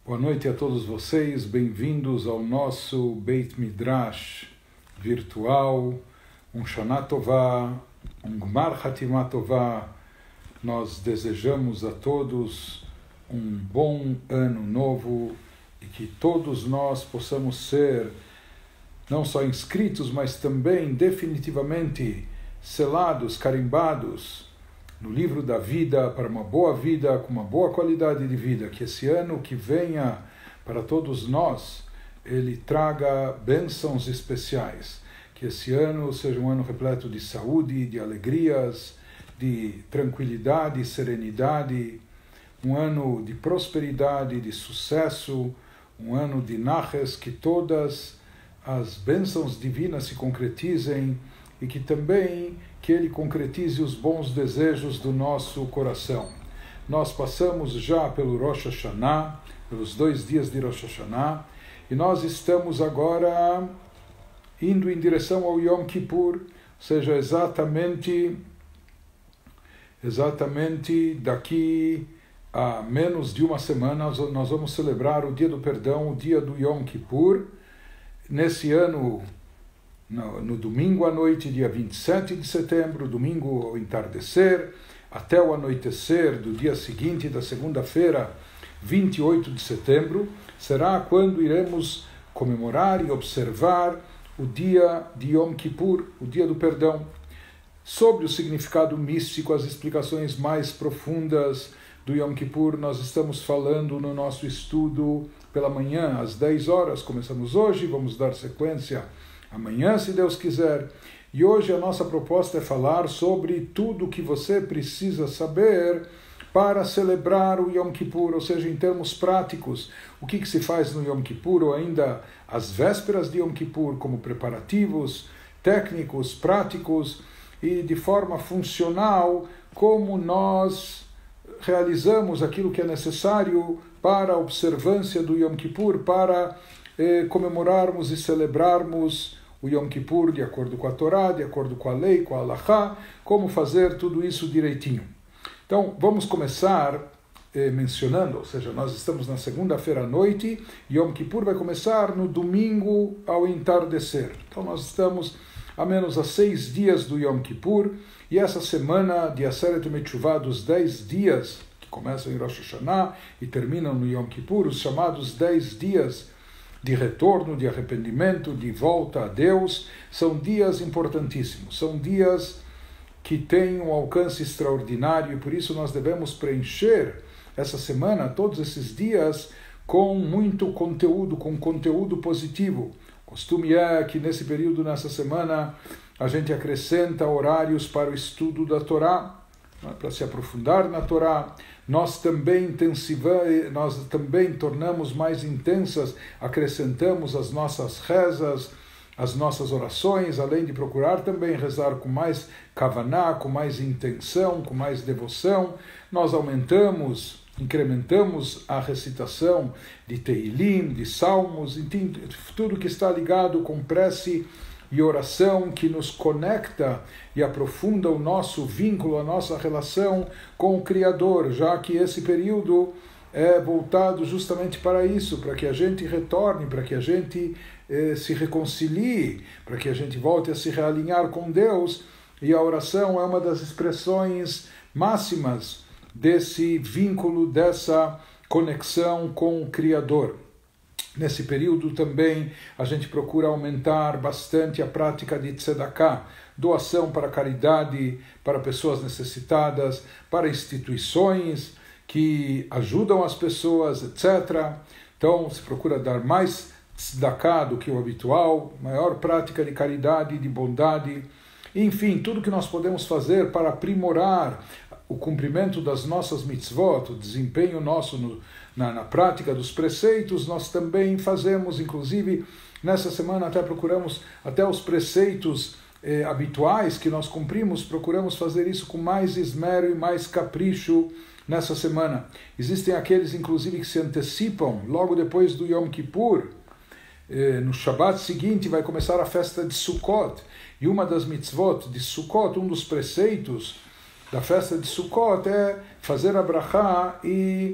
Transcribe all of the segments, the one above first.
Boa noite a todos vocês, bem-vindos ao nosso Beit Midrash virtual, Shana Tová, Gmar Hatimah Tová. Nós desejamos a todos um bom ano novo e que todos nós possamos ser não só inscritos, mas também definitivamente selados, carimbados no livro da vida, para uma boa vida, com uma boa qualidade de vida. Que esse ano que venha para todos nós, ele traga bênçãos especiais. Que esse ano seja um ano repleto de saúde, de alegrias, de tranquilidade, serenidade, um ano de prosperidade, de sucesso, um ano de naches, que todas as bênçãos divinas se concretizem e que também que ele concretize os bons desejos do nosso coração. Nós passamos já pelo Rosh Hashanah, pelos 2 dias de Rosh Hashanah, e nós estamos agora indo em direção ao Yom Kippur, ou seja, exatamente daqui a menos de uma semana nós vamos celebrar o Dia do Perdão, o dia do Yom Kippur. Nesse ano, no domingo à noite, dia 27 de setembro, domingo ao entardecer, até o anoitecer do dia seguinte, da segunda-feira, 28 de setembro, será quando iremos comemorar e observar o dia de Yom Kippur, o dia do perdão. Sobre o significado místico, as explicações mais profundas do Yom Kippur, nós estamos falando no nosso estudo pela manhã, às 10 horas. Começamos hoje, vamos dar sequência amanhã, se Deus quiser. E hoje a nossa proposta é falar sobre tudo o que você precisa saber para celebrar o Yom Kippur, ou seja, em termos práticos, o que se faz no Yom Kippur, ou ainda as vésperas de Yom Kippur, como preparativos técnicos, práticos, e de forma funcional, como nós realizamos aquilo que é necessário para a observância do Yom Kippur, para comemorarmos e celebrarmos o Yom Kippur de acordo com a Torá, de acordo com a lei, com a Halachá, como fazer tudo isso direitinho. Então, vamos começar mencionando, ou seja, nós estamos na segunda-feira à noite, Yom Kippur vai começar no domingo ao entardecer. Então, nós estamos a menos a 6 dias do Yom Kippur, e essa semana de Aseret Metshuvah, dos 10 dias, que começam em Rosh Hashanah e terminam no Yom Kippur, os chamados 10 dias de retorno, de arrependimento, de volta a Deus, são dias importantíssimos, são dias que têm um alcance extraordinário, e por isso nós devemos preencher essa semana, todos esses dias, com muito conteúdo, com conteúdo positivo. O costume é que nesse período, nessa semana, a gente acrescenta horários para o estudo da Torá, para se aprofundar na Torá. Nós também tornamos mais intensas, acrescentamos as nossas rezas, as nossas orações, além de procurar também rezar com mais kavaná, com mais intenção, com mais devoção. Nós incrementamos a recitação de Teilim, de Salmos, tudo que está ligado com prece e oração, que nos conecta e aprofunda o nosso vínculo, a nossa relação com o Criador, já que esse período é voltado justamente para isso, para que a gente retorne, para que a gente se reconcilie, para que a gente volte a se realinhar com Deus, e a oração é uma das expressões máximas desse vínculo, dessa conexão com o Criador. Nesse período também a gente procura aumentar bastante a prática de tzedakah, doação para caridade, para pessoas necessitadas, para instituições que ajudam as pessoas, etc. Então se procura dar mais tzedakah do que o habitual, maior prática de caridade, de bondade, enfim, tudo que nós podemos fazer para aprimorar o cumprimento das nossas mitzvot, o desempenho nosso na prática dos preceitos, nós também fazemos. Inclusive, nessa semana até procuramos, até os preceitos habituais que nós cumprimos, procuramos fazer isso com mais esmero e mais capricho nessa semana. Existem aqueles, inclusive, que se antecipam logo depois do Yom Kippur. No Shabbat seguinte vai começar a festa de Sukkot, e uma das mitzvot de Sukkot, um dos preceitos da festa de Sukkot é fazer a brachá e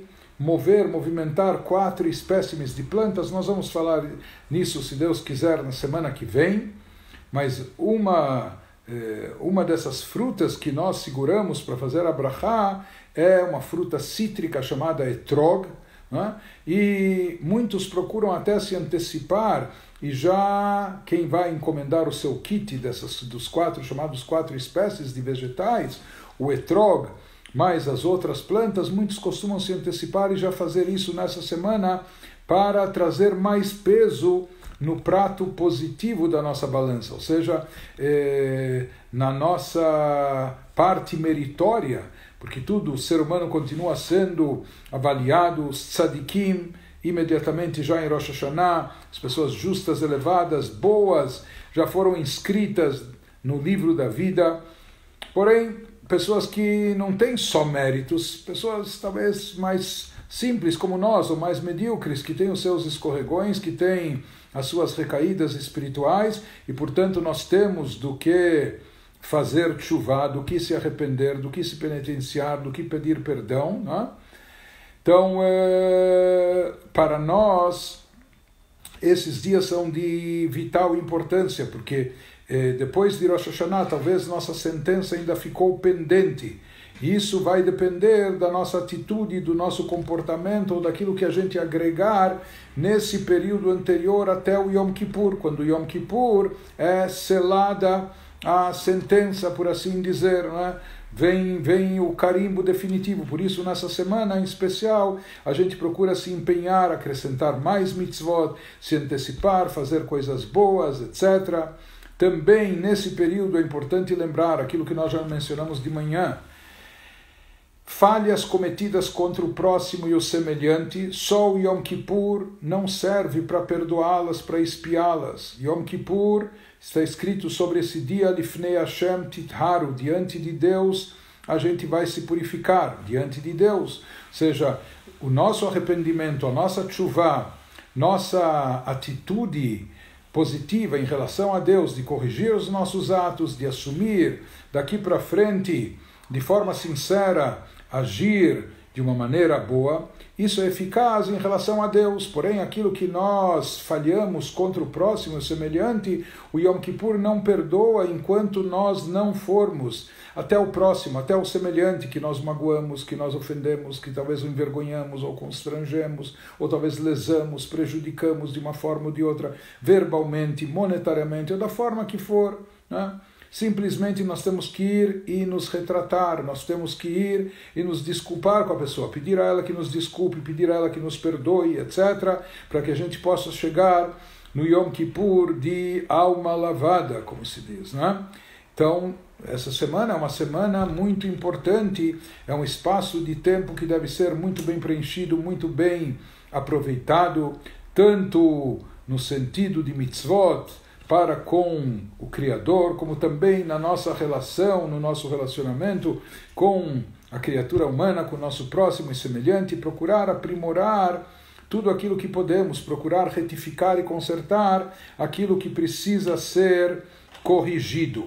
movimentar 4 espécimes de plantas. Nós vamos falar nisso, se Deus quiser, na semana que vem, mas uma dessas frutas que nós seguramos para fazer a brachá é uma fruta cítrica chamada etrog, né? E muitos procuram até se antecipar, e já quem vai encomendar o seu kit dos 4 chamados 4 espécies de vegetais, o etrog, mais as outras plantas, muitos costumam se antecipar e já fazer isso nessa semana para trazer mais peso no prato positivo da nossa balança, ou seja, na nossa parte meritória, porque o ser humano continua sendo avaliado, os tzadikim, imediatamente já em Rosh Hashanah, as pessoas justas, elevadas, boas, já foram inscritas no livro da vida. Porém, pessoas que não têm só méritos, pessoas talvez mais simples como nós, ou mais medíocres, que têm os seus escorregões, que têm as suas recaídas espirituais, e portanto nós temos do que fazer tchuvá, do que se arrepender, do que se penitenciar, do que pedir perdão, né? Então, para nós, esses dias são de vital importância, porque depois de Rosh Hashanah, talvez nossa sentença ainda ficou pendente. E isso vai depender da nossa atitude, do nosso comportamento, ou daquilo que a gente agregar nesse período anterior até o Yom Kippur, quando o Yom Kippur é selada a sentença, por assim dizer, né? Vem o carimbo definitivo. Por isso, nessa semana em especial, a gente procura se empenhar, acrescentar mais mitzvot, se antecipar, fazer coisas boas, etc. Também, nesse período, é importante lembrar aquilo que nós já mencionamos de manhã. Falhas cometidas contra o próximo e o semelhante, só o Yom Kippur não serve para perdoá-las, para espiá-las. Yom Kippur, está escrito sobre esse dia, Lifnei Hashem Titharu, diante de Deus a gente vai se purificar, diante de Deus. Ou seja, o nosso arrependimento, a nossa tchuvá, nossa atitude positiva em relação a Deus, de corrigir os nossos atos, de assumir daqui para frente, de forma sincera, agir de uma maneira boa, isso é eficaz em relação a Deus. Porém, aquilo que nós falhamos contra o próximo, o semelhante, o Yom Kippur não perdoa enquanto nós não formos até o próximo, até o semelhante que nós magoamos, que nós ofendemos, que talvez o envergonhamos ou constrangemos, ou talvez lesamos, prejudicamos de uma forma ou de outra, verbalmente, monetariamente, ou da forma que for, né? Simplesmente nós temos que ir e nos retratar, nós temos que ir e nos desculpar com a pessoa, pedir a ela que nos desculpe, pedir a ela que nos perdoe, etc., para que a gente possa chegar no Yom Kippur de alma lavada, como se diz, né? Então, essa semana é uma semana muito importante, é um espaço de tempo que deve ser muito bem preenchido, muito bem aproveitado, tanto no sentido de mitzvot, para com o Criador, como também na nossa relação, no nosso relacionamento com a criatura humana, com o nosso próximo e semelhante, procurar aprimorar tudo aquilo que podemos, procurar retificar e consertar aquilo que precisa ser corrigido.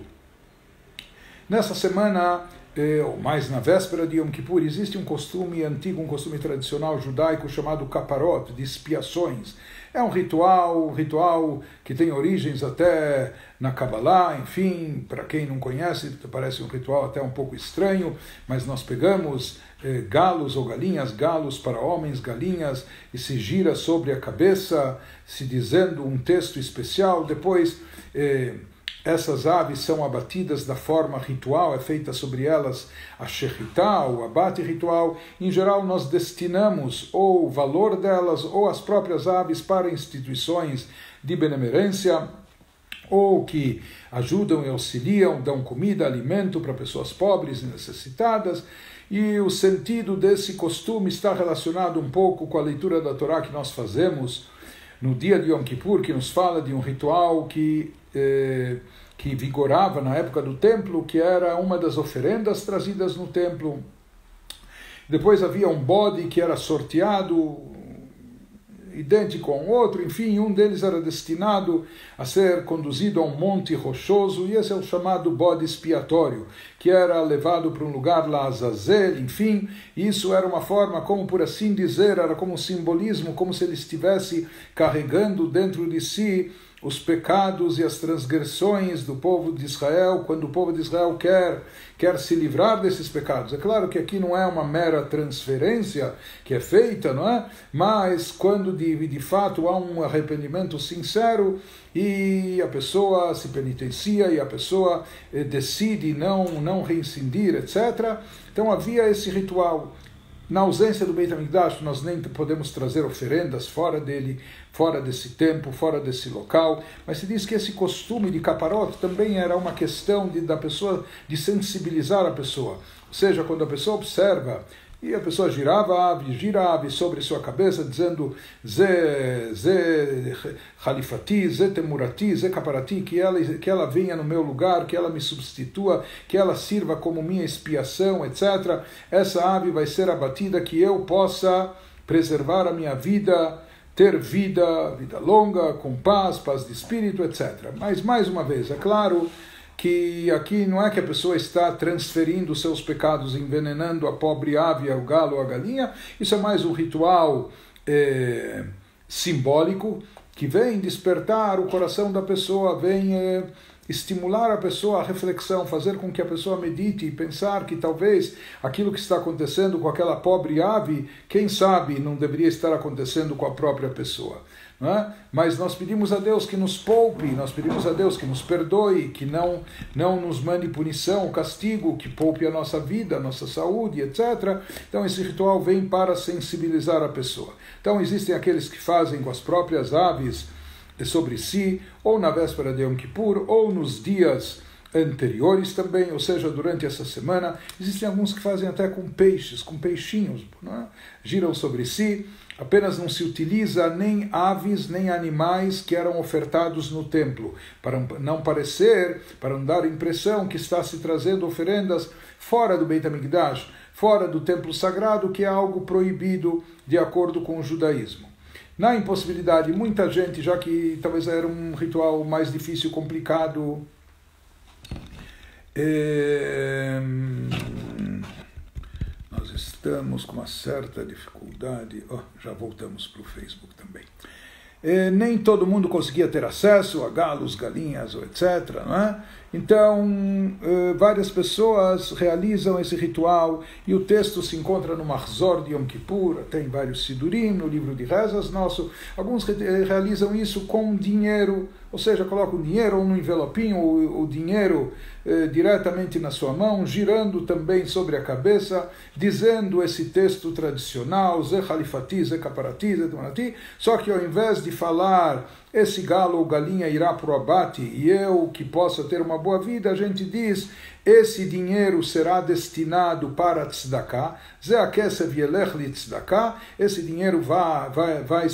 Nessa semana, ou mais na véspera de Yom Kippur, existe um costume antigo, um costume tradicional judaico chamado kaparot, de expiações. É um ritual que tem origens até na Kabbalah, enfim, para quem não conhece, parece um ritual até um pouco estranho, mas nós pegamos galos ou galinhas, galos para homens, galinhas, e se gira sobre a cabeça, se dizendo um texto especial, depois essas aves são abatidas da forma ritual, é feita sobre elas a shechitá, o abate ritual. Em geral, nós destinamos ou o valor delas ou as próprias aves para instituições de benemerência, ou que ajudam e auxiliam, dão comida, alimento para pessoas pobres e necessitadas. E o sentido desse costume está relacionado um pouco com a leitura da Torá que nós fazemos no dia de Yom Kippur, que nos fala de um ritual que vigorava na época do templo, que era uma das oferendas trazidas no templo. Depois havia um bode que era sorteado, idêntico a um outro, enfim, um deles era destinado a ser conduzido a um monte rochoso, e esse é o chamado bode expiatório, que era levado para um lugar lá, Azazel, enfim, isso era uma forma, como por assim dizer, era como um simbolismo, como se ele estivesse carregando dentro de si os pecados e as transgressões do povo de Israel, quando o povo de Israel quer se livrar desses pecados. É claro que aqui não é uma mera transferência que é feita, não é? Mas quando de fato há um arrependimento sincero e a pessoa se penitencia e a pessoa decide não reincindir, etc. Então havia esse ritual. Na ausência do Beit HaMikdash, nós nem podemos trazer oferendas fora dele, fora desse tempo, fora desse local, mas se diz que esse costume de caparot também era uma questão da pessoa, de sensibilizar a pessoa. Ou seja, quando a pessoa observa, e a pessoa gira a ave sobre sua cabeça, dizendo Ze Khalifati, Ze Temurati, Ze Kaparati, que ela venha no meu lugar, que ela me substitua, que ela sirva como minha expiação, etc. Essa ave vai ser abatida, que eu possa preservar a minha vida, ter vida longa, com paz de espírito, etc. Mas, mais uma vez, é claro que aqui não é que a pessoa está transferindo seus pecados, envenenando a pobre ave, o galo, a galinha. Isso é mais um ritual simbólico que vem despertar o coração da pessoa, vem estimular a pessoa à reflexão, fazer com que a pessoa medite e pensar que talvez aquilo que está acontecendo com aquela pobre ave, quem sabe não deveria estar acontecendo com a própria pessoa. Não é? Mas nós pedimos a Deus que nos poupe, nós pedimos a Deus que nos perdoe, que não nos mande punição, castigo, que poupe a nossa vida, a nossa saúde, etc. Então esse ritual vem para sensibilizar a pessoa. Então existem aqueles que fazem com as próprias aves sobre si, ou na véspera de Yom Kippur, ou nos dias anteriores também, ou seja, durante essa semana. Existem alguns que fazem até com peixes, com peixinhos, não é? Giram sobre si. Apenas não se utiliza nem aves, nem animais que eram ofertados no templo, para não parecer, para não dar a impressão que está se trazendo oferendas fora do Beit HaMikdash, fora do templo sagrado, que é algo proibido de acordo com o judaísmo. Na impossibilidade, muita gente, já que talvez era um ritual mais difícil, complicado, nós estamos com uma certa dificuldade. Já voltamos para o Facebook também. Nem todo mundo conseguia ter acesso a galos, galinhas, etc. Não é? Então, várias pessoas realizam esse ritual e o texto se encontra no Mahzor de Yom Kippur, tem vários Sidurim, no livro de rezas nosso. Alguns realizam isso com dinheiro, ou seja, colocam o dinheiro ou no envelopinho, o dinheiro diretamente na sua mão, girando também sobre a cabeça, dizendo esse texto tradicional, Ze Khalifati, Ze Kaparati, Ze Temarati, só que ao invés de falar esse galo ou galinha irá para o abate e eu que possa ter uma boa vida, a gente diz, esse dinheiro será destinado para tzedakah, Ze Akesef Yelech li tzedakah, esse dinheiro vai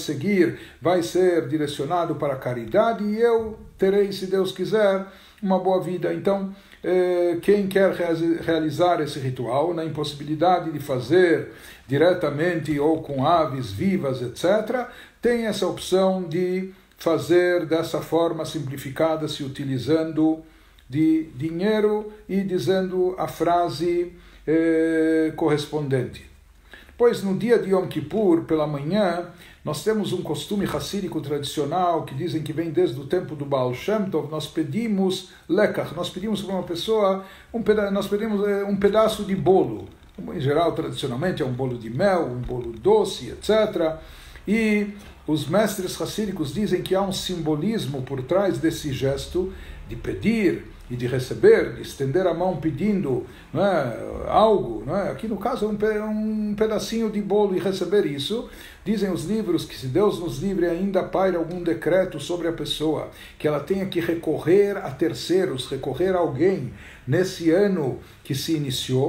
ser direcionado para a caridade e eu terei, se Deus quiser, uma boa vida. Então, quem quer realizar esse ritual, na impossibilidade de fazer diretamente ou com aves vivas, etc., tem essa opção de fazer dessa forma simplificada, se utilizando de dinheiro e dizendo a frase correspondente. Pois no dia de Yom Kippur, pela manhã, nós temos um costume racídico tradicional que dizem que vem desde o tempo do Baal Shem Tov. Nós pedimos lekach, nós pedimos para uma pessoa nós pedimos um pedaço de bolo. Em geral, tradicionalmente, é um bolo de mel, um bolo doce, etc. E os mestres racídicos dizem que há um simbolismo por trás desse gesto de pedir e de receber, de estender a mão pedindo, não é, algo. Não é? Aqui no caso é um pedacinho de bolo e receber isso. Dizem os livros que se Deus nos livre ainda paira algum decreto sobre a pessoa, que ela tenha que recorrer a terceiros, recorrer a alguém nesse ano que se iniciou,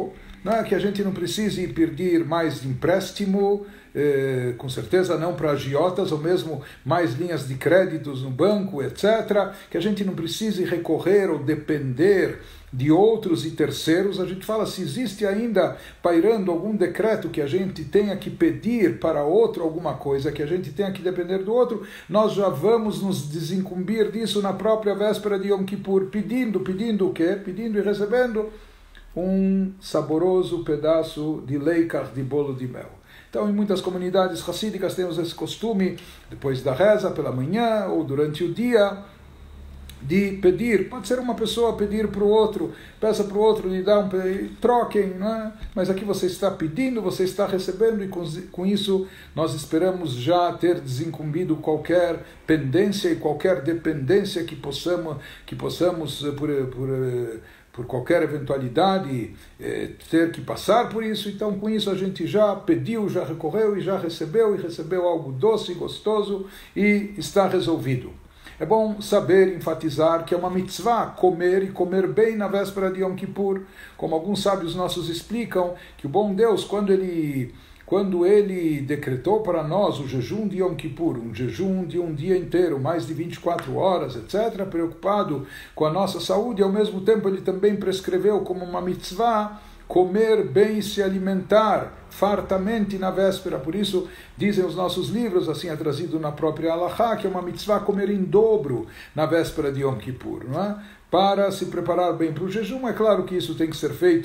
né, que a gente não precise pedir mais empréstimo, com certeza não para agiotas, ou mesmo mais linhas de créditos no banco, etc. Que a gente não precise recorrer ou depender de outros e terceiros. A gente fala, se existe ainda pairando algum decreto que a gente tenha que pedir para outro alguma coisa, que a gente tenha que depender do outro, nós já vamos nos desincumbir disso na própria véspera de Yom Kippur, pedindo o quê? Pedindo e recebendo um saboroso pedaço de leikach, de bolo de mel. Então, em muitas comunidades racídicas temos esse costume, depois da reza, pela manhã ou durante o dia, de pedir. Pode ser uma pessoa pedir para o outro, peça para o outro, lhe dá troquem, não é? Mas aqui você está pedindo, você está recebendo, e com isso nós esperamos já ter desincumbido qualquer pendência e qualquer dependência que possamos por qualquer eventualidade, ter que passar por isso. Então, com isso a gente já pediu, já recorreu e já recebeu, algo doce, gostoso, e está resolvido. É bom saber, enfatizar, que é uma mitzvah comer, e comer bem na véspera de Yom Kippur. Como alguns sábios nossos explicam, que o bom Deus, quando ele decretou para nós o jejum de Yom Kippur, um jejum de um dia inteiro, mais de 24 horas, etc., preocupado com a nossa saúde, ao mesmo tempo ele também prescreveu como uma mitzvah comer bem e se alimentar fartamente na véspera. Por isso, dizem os nossos livros, assim é trazido na própria Halachá, que é uma mitzvah comer em dobro na véspera de Yom Kippur, não é? Para se preparar bem para o jejum. É claro que isso tem que ser feito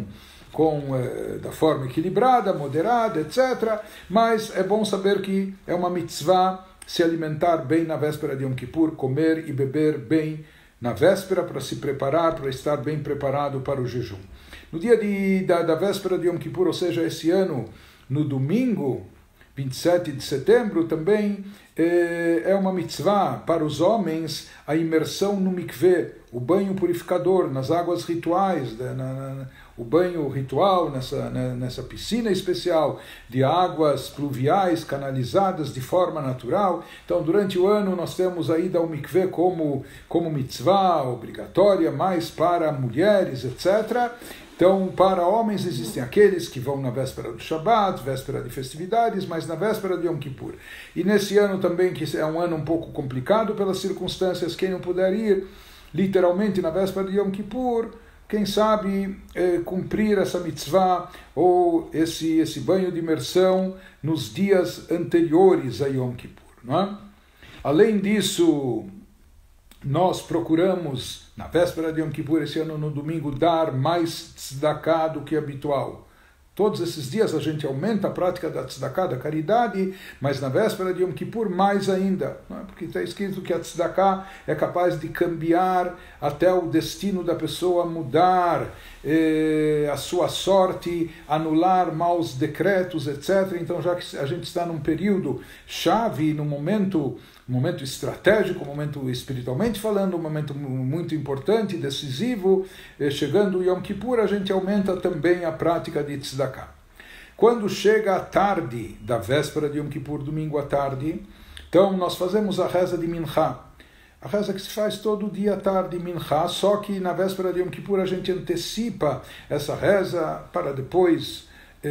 da forma equilibrada, moderada, etc. Mas é bom saber que é uma mitzvah se alimentar bem na véspera de Yom Kippur, comer e beber bem na véspera para se preparar, para estar bem preparado para o jejum. No dia da véspera de Yom Kippur, ou seja, esse ano, no domingo, 27 de setembro, também é uma mitzvah para os homens a imersão no mikveh, o banho purificador, nas águas rituais, o banho ritual nessa piscina especial de águas pluviais canalizadas de forma natural. Então, durante o ano, nós temos a ida ao mikveh como mitzvah obrigatória, mais para mulheres, etc. Então, para homens existem aqueles que vão na véspera do Shabbat, véspera de festividades, mas na véspera de Yom Kippur. E nesse ano também, que é um ano um pouco complicado pelas circunstâncias, quem não puder ir literalmente na véspera de Yom Kippur, quem sabe cumprir essa mitzvah ou esse banho de imersão nos dias anteriores a Yom Kippur, não é? Além disso, nós procuramos, na véspera de Yom Kippur, esse ano no domingo, dar mais tzedakah do que habitual. Todos esses dias a gente aumenta a prática da tzedakah, da caridade, mas na véspera de Yom Kippur mais ainda, não é? Porque está escrito que a tzedakah é capaz de cambiar até o destino da pessoa, mudar a sua sorte, anular maus decretos, etc. Então, já que a gente está num período chave, num momento estratégico, um momento espiritualmente falando, um momento muito importante, decisivo, chegando o Yom Kippur, a gente aumenta também a prática de tzedakah. Quando chega a tarde da véspera de Yom Kippur, domingo à tarde, então nós fazemos a reza de Minchá. A reza que se faz todo dia à tarde, Minchá, só que na véspera de Yom Kippur a gente antecipa essa reza para depois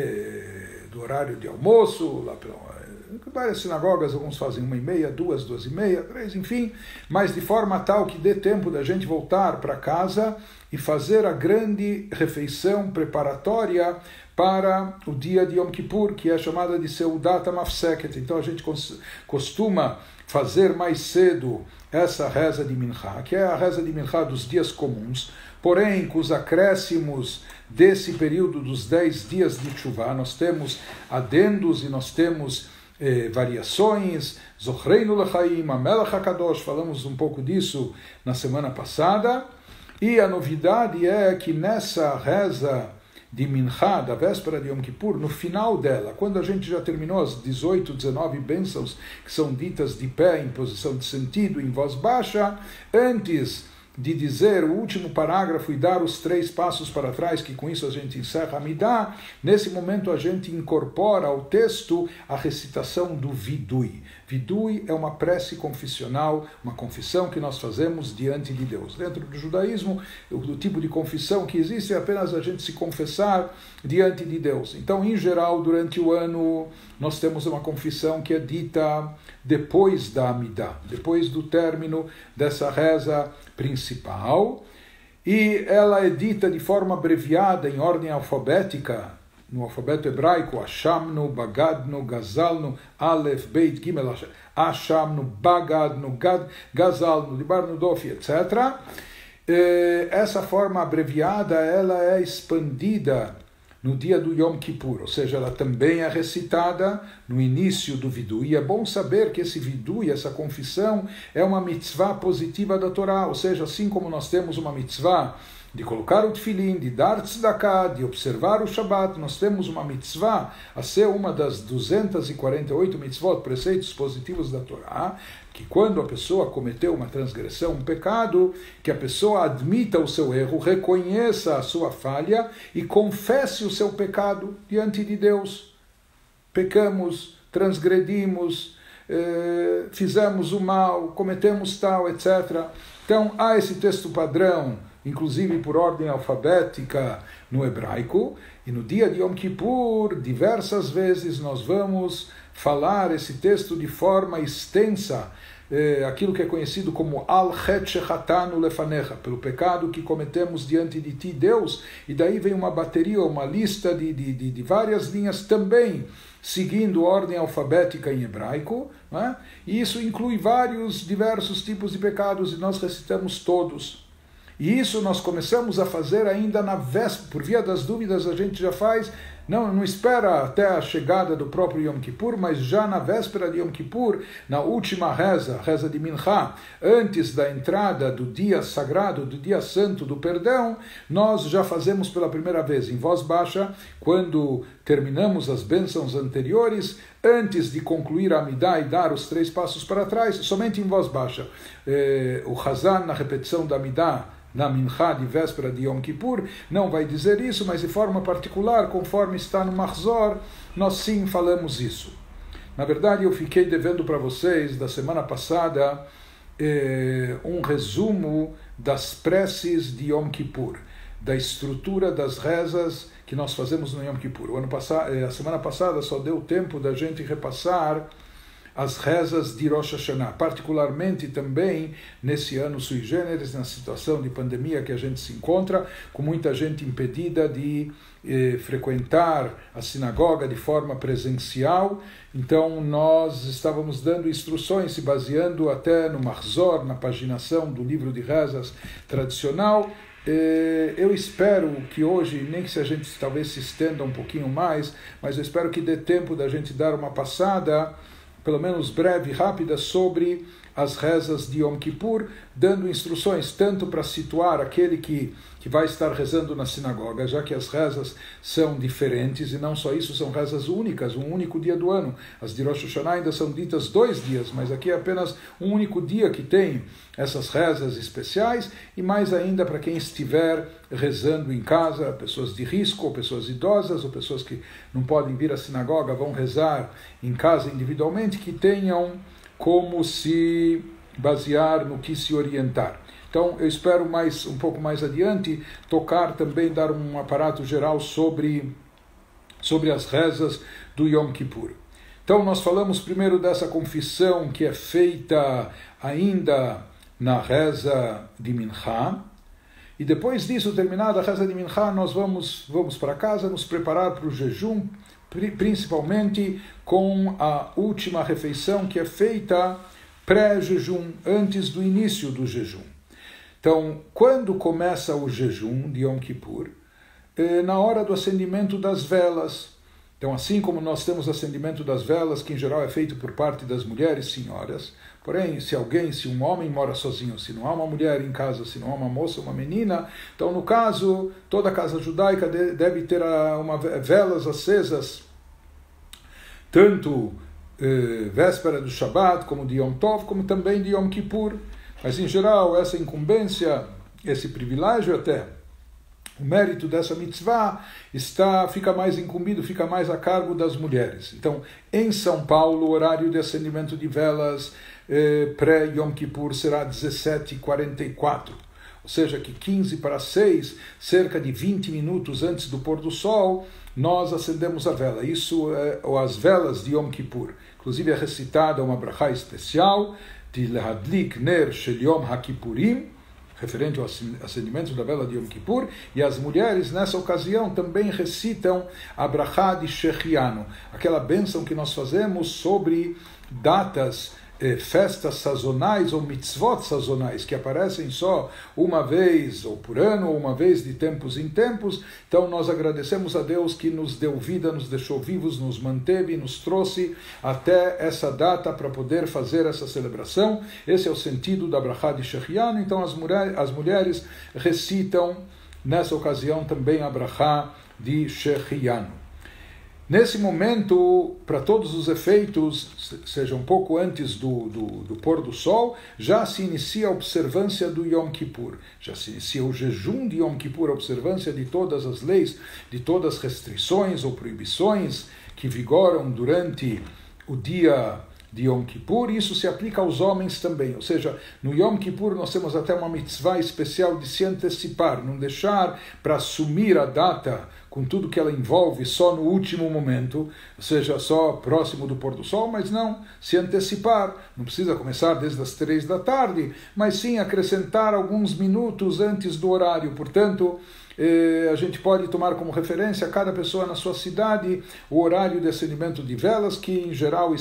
do horário de almoço, lá pela várias sinagogas, alguns fazem 1h30, 2h30, 3h, enfim, mas de forma tal que dê tempo da gente voltar para casa e fazer a grande refeição preparatória para o dia de Yom Kippur, que é chamada de Seudat HaMafseket. Então a gente costuma fazer mais cedo essa reza de Minchá, que é a reza de Minchá dos dias comuns, porém com os acréscimos desse período dos 10 dias de Teshuvah, nós temos adendos e nós temos variações, Zochreinu Lechaim, Amelach HaKadosh, falamos um pouco disso na semana passada, e a novidade é que nessa reza de Minchá, da véspera de Yom Kippur, no final dela, quando a gente já terminou as 18, 19 bênçãos que são ditas de pé, em posição de sentido, em voz baixa, antes de dizer o último parágrafo e dar os 3 passos para trás, que com isso a gente encerra a Midá, nesse momento a gente incorpora ao texto a recitação do Vidui. Vidui é uma prece confissional, uma confissão que nós fazemos diante de Deus. Dentro do judaísmo, o tipo de confissão que existe é apenas a gente se confessar diante de Deus. Então, em geral, durante o ano, nós temos uma confissão que é dita depois da Amidah, depois do término dessa reza principal, e ela é dita de forma abreviada, em ordem alfabética, no alfabeto hebraico, Ashamnu, Bagadnu, Gazalnu, Aleph, Beit, Gimel, Ashamnu, Bagadnu, Gazalnu, Dibarnu, Dofi, etc. Essa forma abreviada, ela é expandida no dia do Yom Kippur, ou seja, ela também é recitada no início do Vidui. E é bom saber que esse Vidui, essa confissão, é uma mitzvah positiva da Torá, ou seja, assim como nós temos uma mitzvah de colocar o tefilim, de dar tzedakah, de observar o Shabat, nós temos uma mitzvah a ser uma das 248 mitzvot, preceitos positivos da Torá, que quando a pessoa cometeu uma transgressão, um pecado, que a pessoa admita o seu erro, reconheça a sua falha e confesse o seu pecado diante de Deus. Pecamos, transgredimos, fizemos o mal, cometemos tal, etc. Então, há esse texto padrão, inclusive por ordem alfabética no hebraico, e no dia de Yom Kippur, diversas vezes nós vamos falar esse texto de forma extensa, aquilo que é conhecido como Al-Chet Shechatanu Lefanecha, pelo pecado que cometemos diante de ti, Deus, e daí vem uma bateria, uma lista de várias linhas também, seguindo ordem alfabética em hebraico, né? E isso inclui diversos tipos de pecados, e nós recitamos todos. E isso nós começamos a fazer ainda na véspera, por via das dúvidas a gente já faz, não espera até a chegada do próprio Yom Kippur, mas já na véspera de Yom Kippur, na última reza de Minchá, antes da entrada do dia sagrado, do dia santo do perdão, nós já fazemos pela primeira vez em voz baixa, quando terminamos as bênçãos anteriores, antes de concluir a Amidah e dar os 3 passos para trás, somente em voz baixa. O Hazan, na repetição da Amidah, na Minchá de véspera de Yom Kippur, não vai dizer isso, mas de forma particular, conforme está no Mahzor, nós sim falamos isso. Na verdade, eu fiquei devendo para vocês, da semana passada, um resumo das preces de Yom Kippur, da estrutura das rezas que nós fazemos no Yom Kippur. A semana passada só deu tempo da gente repassar as rezas de Rosh Hashanah, particularmente também nesse ano sui generis, na situação de pandemia que a gente se encontra, com muita gente impedida de frequentar a sinagoga de forma presencial. Então nós estávamos dando instruções, se baseando até no Mahzor, na paginação do livro de rezas tradicional. Eu espero que hoje, nem que se a gente talvez se estenda um pouquinho mais, mas eu espero que dê tempo da gente dar uma passada, pelo menos breve e rápida, sobre as rezas de Yom Kippur, dando instruções tanto para situar aquele que vai estar rezando na sinagoga, já que as rezas são diferentes, e não só isso, são rezas únicas, um único dia do ano. As de Rosh Hashanah ainda são ditas 2 dias, mas aqui é apenas um único dia que tem essas rezas especiais, e mais ainda para quem estiver rezando em casa, pessoas de risco, ou pessoas idosas, ou pessoas que não podem vir à sinagoga, vão rezar em casa individualmente, que tenham como se basear, no que se orientar. Então, eu espero um pouco mais adiante tocar também, dar um aparato geral sobre as rezas do Yom Kippur. Então, nós falamos primeiro dessa confissão que é feita ainda na reza de Minchá, e depois disso, terminada a reza de Minchá, nós vamos para casa, nos preparar para o jejum, principalmente com a última refeição que é feita pré-jejum, antes do início do jejum. Então, quando começa o jejum de Yom Kippur? Na hora do acendimento das velas. Então, assim como nós temos o acendimento das velas, que em geral é feito por parte das mulheres senhoras, porém, se um homem mora sozinho, se não há uma mulher em casa, se não há uma moça, uma menina, então, no caso, toda casa judaica deve ter velas acesas, tanto véspera do Shabat, como de Yom Tov, como também de Yom Kippur. Mas, em geral, essa incumbência, esse privilégio até, o mérito dessa mitzvah fica mais incumbido, fica mais a cargo das mulheres. Então, em São Paulo, o horário de acendimento de velas pré-Yom Kippur será 17h44. Ou seja, que 15 para 6, cerca de 20 minutos antes do pôr do sol, nós acendemos a vela. Isso ou as velas de Yom Kippur. Inclusive é recitada uma brachá especial de Lehadlik Ner Shel Yom HaKippurim, referente ao acendimento da vela de Yom Kippur, e as mulheres, nessa ocasião, também recitam a brachá de Shechianu, aquela bênção que nós fazemos sobre datas, festas sazonais ou mitzvot sazonais, que aparecem só uma vez ou por ano, ou uma vez de tempos em tempos. Então nós agradecemos a Deus que nos deu vida, nos deixou vivos, nos manteve, nos trouxe até essa data para poder fazer essa celebração. Esse é o sentido da brachá de Shechianu. Então as mulheres recitam nessa ocasião também a brachá de Shechianu. Nesse momento, para todos os efeitos, seja um pouco antes do pôr do sol, já se inicia a observância do Yom Kippur. Já se inicia o jejum de Yom Kippur, a observância de todas as leis, de todas as restrições ou proibições que vigoram durante o dia de Yom Kippur. Isso se aplica aos homens também. Ou seja, no Yom Kippur nós temos até uma mitzvah especial de se antecipar, não deixar para assumir a data com tudo que ela envolve só no último momento, ou seja, só próximo do pôr do sol, mas não, se antecipar. Não precisa começar desde as 3 da tarde, mas sim acrescentar alguns minutos antes do horário. Portanto, a gente pode tomar como referência cada pessoa na sua cidade o horário de acendimento de velas, que em geral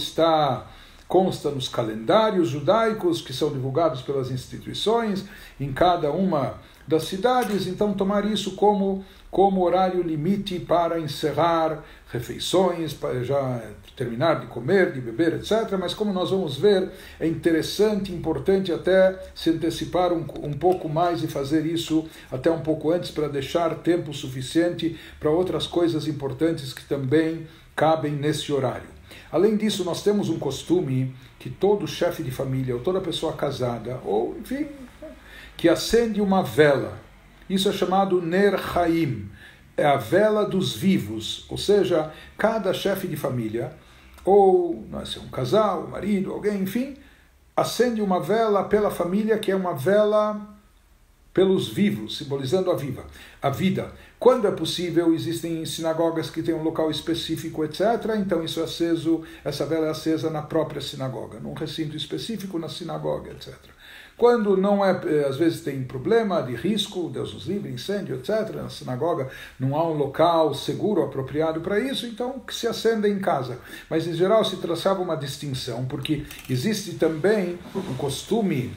consta nos calendários judaicos que são divulgados pelas instituições em cada uma das cidades. Então tomar isso como horário limite para encerrar refeições, para já terminar de comer, de beber, etc. Mas como nós vamos ver, é interessante, importante até se antecipar um pouco mais e fazer isso até um pouco antes para deixar tempo suficiente para outras coisas importantes que também cabem nesse horário. Além disso, nós temos um costume que todo chefe de família, ou toda pessoa casada, ou enfim, que acende uma vela. Isso é chamado Ner Chaim, é a vela dos vivos. Ou seja, cada chefe de família, ou se é um casal, um marido, alguém, enfim, acende uma vela pela família, que é uma vela pelos vivos, simbolizando a vida. Quando é possível, existem sinagogas que têm um local específico, etc. Então isso é aceso, essa vela é acesa na própria sinagoga, num recinto específico na sinagoga, etc. Quando não é, às vezes tem problema de risco, Deus nos livre, incêndio, etc. Na sinagoga não há um local seguro, apropriado para isso, então que se acenda em casa. Mas em geral se traçava uma distinção, porque existe também um costume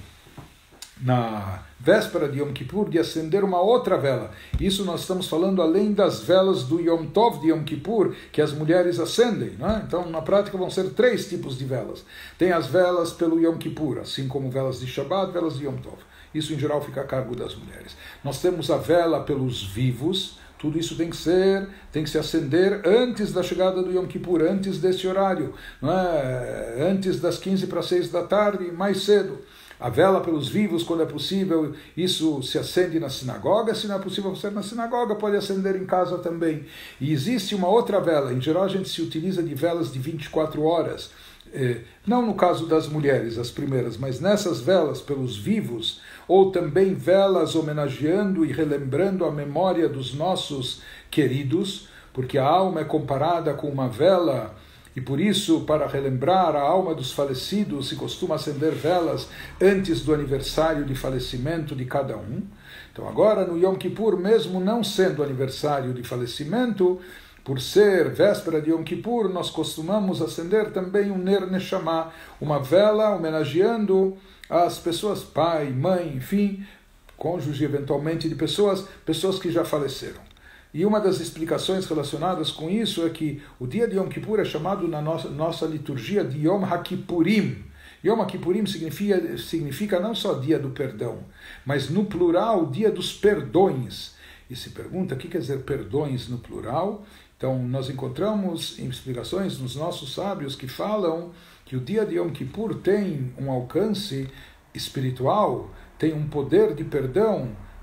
na véspera de Yom Kippur de acender uma outra vela. Isso nós estamos falando além das velas do Yom Tov de Yom Kippur, que as mulheres acendem, né? Então na prática vão ser 3 tipos de velas. Tem as velas pelo Yom Kippur, assim como velas de Shabbat, velas de Yom Tov. Isso em geral fica a cargo das mulheres. Nós temos a vela pelos vivos. Tudo isso tem que se acender antes da chegada do Yom Kippur, antes desse horário, não é? Antes das 15 para 6 da tarde, mais cedo. A vela pelos vivos, quando é possível, isso se acende na sinagoga. Se não é possível ser na sinagoga, pode acender em casa também. E existe uma outra vela. Em geral, a gente se utiliza de velas de 24 horas. Não no caso das mulheres, as primeiras, mas nessas velas pelos vivos, ou também velas homenageando e relembrando a memória dos nossos queridos, porque a alma é comparada com uma vela. E por isso, para relembrar a alma dos falecidos, se costuma acender velas antes do aniversário de falecimento de cada um. Então agora, no Yom Kippur, mesmo não sendo aniversário de falecimento, por ser véspera de Yom Kippur, nós costumamos acender também um Ner Neshama, uma vela homenageando as pessoas, pai, mãe, enfim, cônjuge eventualmente de pessoas que já faleceram. E uma das explicações relacionadas com isso é que o dia de Yom Kippur é chamado na nossa liturgia de Yom HaKippurim. Yom HaKippurim significa não só dia do perdão, mas no plural, dia dos perdões. E se pergunta o que quer dizer perdões no plural. Então nós encontramos explicações nos nossos sábios que falam que o dia de Yom Kippur tem um alcance espiritual, tem um poder de perdão,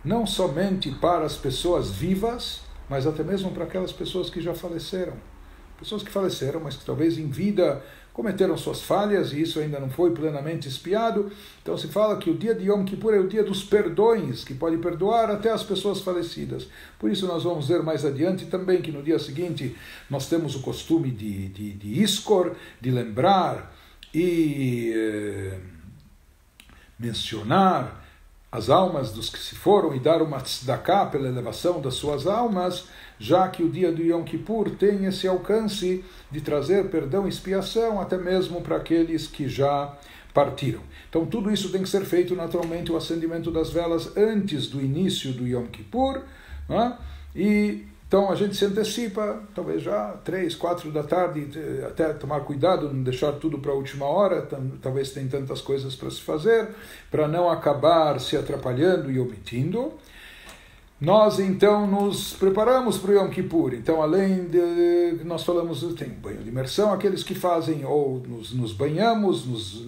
não somente para as pessoas vivas, mas até mesmo para aquelas pessoas que já faleceram. Pessoas que faleceram, mas que talvez em vida cometeram suas falhas e isso ainda não foi plenamente expiado. Então se fala que o dia de Yom Kippur é o dia dos perdões, que pode perdoar até as pessoas falecidas. Por isso nós vamos ver mais adiante também que no dia seguinte nós temos o costume de Iskor, de lembrar e mencionar as almas dos que se foram e dar uma tzedakah pela elevação das suas almas, já que o dia do Yom Kippur tem esse alcance de trazer perdão e expiação até mesmo para aqueles que já partiram. Então tudo isso tem que ser feito naturalmente, o acendimento das velas antes do início do Yom Kippur, né? E então a gente se antecipa, talvez já 3, 4 da tarde, até tomar cuidado, não deixar tudo para a última hora, talvez tem tantas coisas para se fazer, para não acabar se atrapalhando e omitindo. Nós então nos preparamos para o Yom Kippur. Então além de, nós falamos, tem banho de imersão, aqueles que fazem, ou nos banhamos,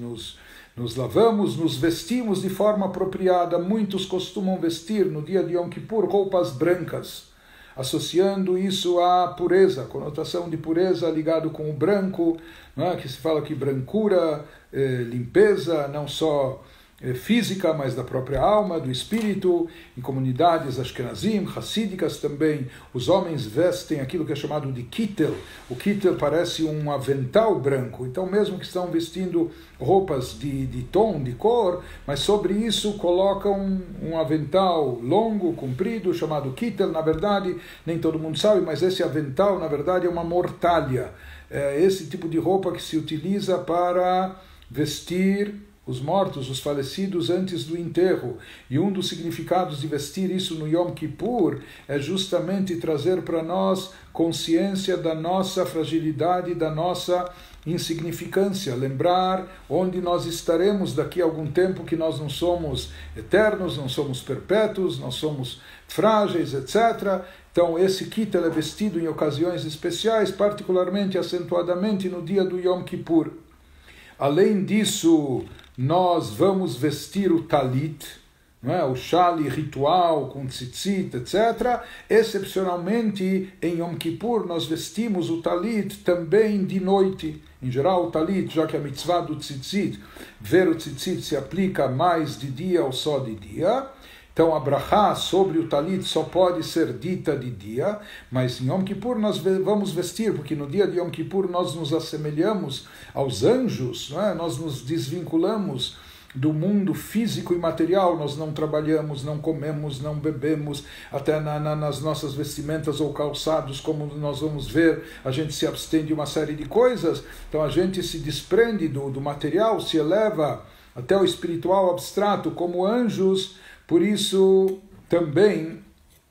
nos lavamos, nos vestimos de forma apropriada. Muitos costumam vestir no dia de Yom Kippur roupas brancas, associando isso à pureza, conotação de pureza ligado com o branco, não é? Que se fala que brancura, limpeza, não só física, mas da própria alma, do espírito. Em comunidades ashkenazim, hassídicas também, os homens vestem aquilo que é chamado de kittel. O kittel parece um avental branco, então mesmo que estão vestindo roupas de tom, de cor, mas sobre isso colocam um avental longo, comprido, chamado kittel. Na verdade, nem todo mundo sabe, mas esse avental, na verdade, é uma mortalha. É esse tipo de roupa que se utiliza para vestir os mortos, os falecidos antes do enterro. E um dos significados de vestir isso no Yom Kippur é justamente trazer para nós consciência da nossa fragilidade, da nossa insignificância, lembrar onde nós estaremos daqui a algum tempo, que nós não somos eternos, não somos perpétuos, nós somos frágeis, etc. Então esse kittel é vestido em ocasiões especiais, particularmente, acentuadamente no dia do Yom Kippur. Além disso, nós vamos vestir o talit, não é? O chale ritual com tzitzit, etc. Excepcionalmente, em Yom Kippur, nós vestimos o talit também de noite. Em geral, o talit, já que a mitzvah do tzitzit, ver o tzitzit se aplica mais de dia ou só de dia. Então a brachá sobre o talit só pode ser dita de dia, mas em Yom Kippur nós vamos vestir, porque no dia de Yom Kippur nós nos assemelhamos aos anjos, não é? Nós nos desvinculamos do mundo físico e material, nós não trabalhamos, não comemos, não bebemos, até nas nossas vestimentas ou calçados, como nós vamos ver, a gente se abstém de uma série de coisas. Então a gente se desprende do material, se eleva até o espiritual abstrato como anjos. Por isso, também,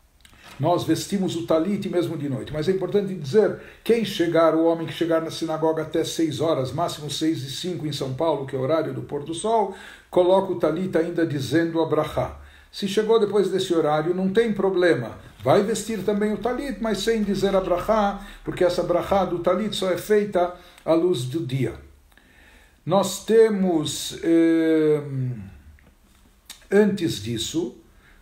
nós vestimos o talit mesmo de noite. Mas é importante dizer, o homem que chegar na sinagoga até 6 horas, máximo 6:05 em São Paulo, que é o horário do pôr do sol, coloca o talit ainda dizendo a brachá. Se chegou depois desse horário, não tem problema. Vai vestir também o talit, mas sem dizer a brachá, porque essa brachá do talit só é feita à luz do dia. Nós temos... Antes disso,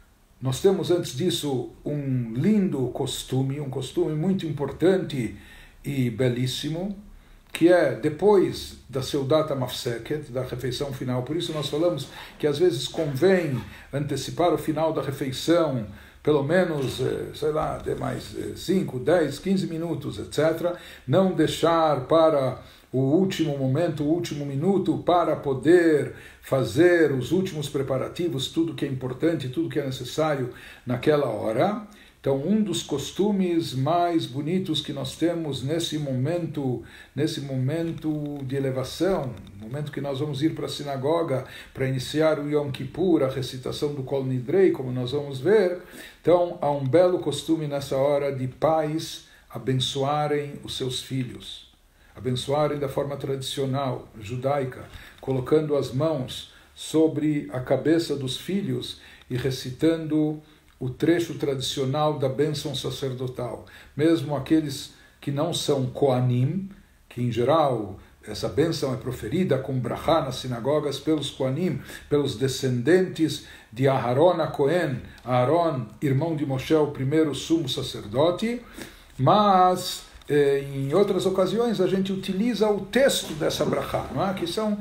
um lindo costume, um costume muito importante e belíssimo, que é depois da Seudat HaMafseket, da refeição final. Por isso nós falamos que às vezes convém antecipar o final da refeição, pelo menos, de mais 5, 10, 15 minutos, etc. Não deixar para o último momento, o último minuto, para poder fazer os últimos preparativos, tudo que é importante, tudo que é necessário naquela hora. Então, um dos costumes mais bonitos que nós temos nesse momento de elevação, no momento que nós vamos ir para a sinagoga para iniciar o Yom Kippur, a recitação do Kol Nidrei, como nós vamos ver. Então, há um belo costume nessa hora de pais abençoarem os seus filhos. Abençoarem da forma tradicional, judaica, colocando as mãos sobre a cabeça dos filhos e recitando o trecho tradicional da bênção sacerdotal. Mesmo aqueles que não são Koanim, que em geral essa bênção é proferida com brachá nas sinagogas pelos Koanim, pelos descendentes de Aharon a Cohen, Aaron, irmão de Moshe, o primeiro sumo sacerdote, mas em outras ocasiões a gente utiliza o texto dessa brachá, não é? Que são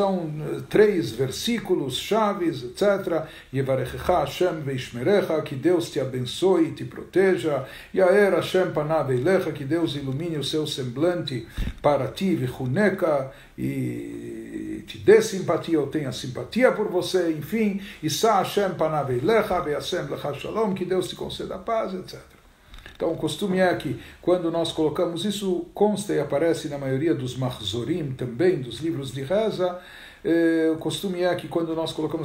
3 versículos chaves, etc. Yevarechecha Hashem veishmerecha, que Deus te abençoe e te proteja. Yaer Hashem panav eilecha, que Deus ilumine o seu semblante para ti, vichuneka, e te dê simpatia ou tenha simpatia por você, enfim. Isa Hashem panav eilecha ve'asem lecha shalom, que Deus te conceda paz, etc. Então, o costume é que, quando nós colocamos isso, consta e aparece na maioria dos mahzorim, também dos livros de reza, o costume é que, quando nós colocamos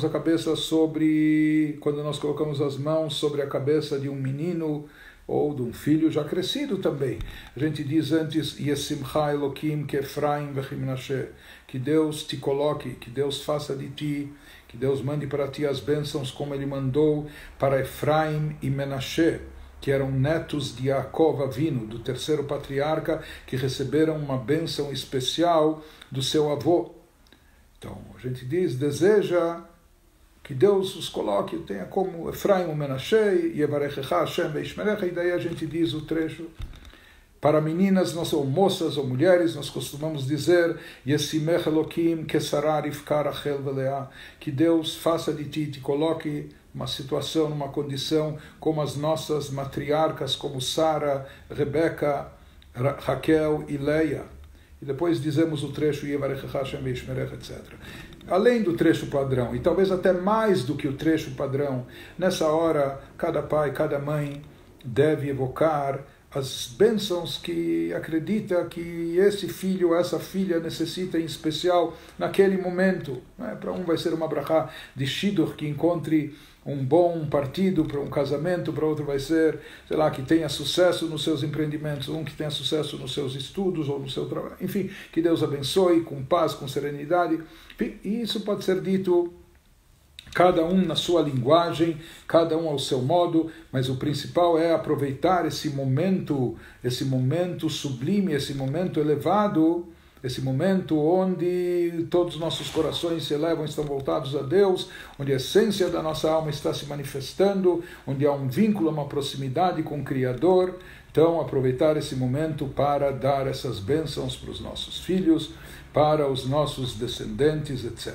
quando nós colocamos as mãos sobre a cabeça de um menino ou de um filho já crescido também, a gente diz antes, Yesimcha Elokim Kefraim Vechimnashe, que Deus te coloque, que Deus faça de ti, que Deus mande para ti as bênçãos como Ele mandou para Efraim e Menashe, que eram netos de Yaakov Avinu, do terceiro patriarca, que receberam uma bênção especial do seu avô. Então, a gente deseja que Deus os coloque, tenha como Efraim o Menashe, Yevarechecha Hashem veishmerecha, e daí a gente diz o trecho. Para meninas, ou moças ou mulheres, nós costumamos dizer Yesimech Elokim Kesara Rivka Rachel Velea, que Deus faça de ti, te coloque uma situação, numa condição como as nossas matriarcas, como Sara, Rebeca, Raquel e Leia. E depois dizemos o trecho Yevarechecha Hashem veishmerecha, etc. Além do trecho padrão, e talvez até mais do que o trecho padrão, nessa hora, cada pai, cada mãe deve evocar as bênçãos que acredita que esse filho ou essa filha necessita em especial naquele momento. Para um vai ser uma brachá de shidduch, que encontre um bom partido para um casamento, para outro vai ser, sei lá, que tenha sucesso nos seus empreendimentos, um que tenha sucesso nos seus estudos ou no seu trabalho. Enfim, que Deus abençoe com paz, com serenidade. Enfim, isso pode ser dito cada um na sua linguagem, cada um ao seu modo, mas o principal é aproveitar esse momento sublime, esse momento elevado, esse momento onde todos os nossos corações se elevam, estão voltados a Deus, onde a essência da nossa alma está se manifestando, onde há um vínculo, uma proximidade com o Criador. Então, aproveitar esse momento para dar essas bênçãos para os nossos filhos, para os nossos descendentes, etc.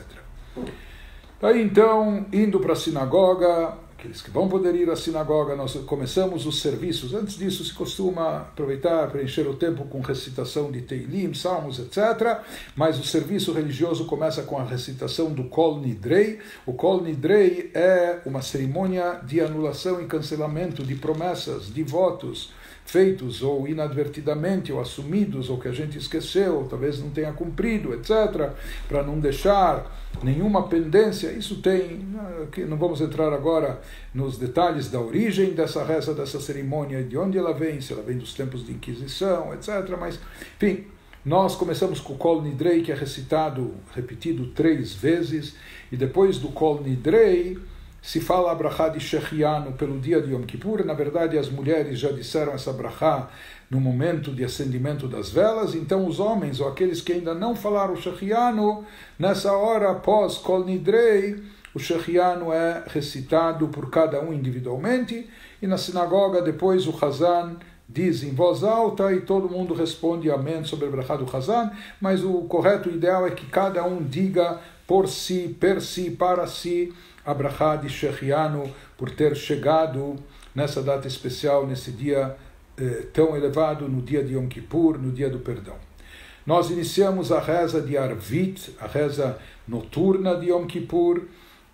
Aí então, indo para a sinagoga, aqueles que vão poder ir à sinagoga, nós começamos os serviços. Antes disso, se costuma aproveitar, preencher o tempo com recitação de Teilim, salmos, etc. Mas o serviço religioso começa com a recitação do Kol Nidrei. O Kol Nidrei é uma cerimônia de anulação e cancelamento de promessas, de votos feitos ou inadvertidamente, ou assumidos, ou que a gente esqueceu, ou talvez não tenha cumprido, etc., para não deixar nenhuma pendência. Isso tem, não vamos entrar agora nos detalhes da origem dessa reza, dessa cerimônia, de onde ela vem, se ela vem dos tempos de Inquisição, etc., mas, enfim, nós começamos com o Kol Nidrei, que é repetido 3 vezes, e depois do Kol Nidrei, se fala a brachá de Shechianu pelo dia de Yom Kippur. Na verdade, as mulheres já disseram essa brachá no momento de acendimento das velas, então os homens, ou aqueles que ainda não falaram Shechianu, nessa hora, após Kol Nidrei, o Shechianu é recitado por cada um individualmente, e na sinagoga, depois o Hazan diz em voz alta, e todo mundo responde amém sobre a brachá do Hazan, mas o correto, o ideal é que cada um diga por si, per si, para si, a brachá de Shechianu, por ter chegado nessa data especial, nesse dia tão elevado, no dia de Yom Kippur, no dia do perdão. Nós iniciamos a reza de Arvit, a reza noturna de Yom Kippur,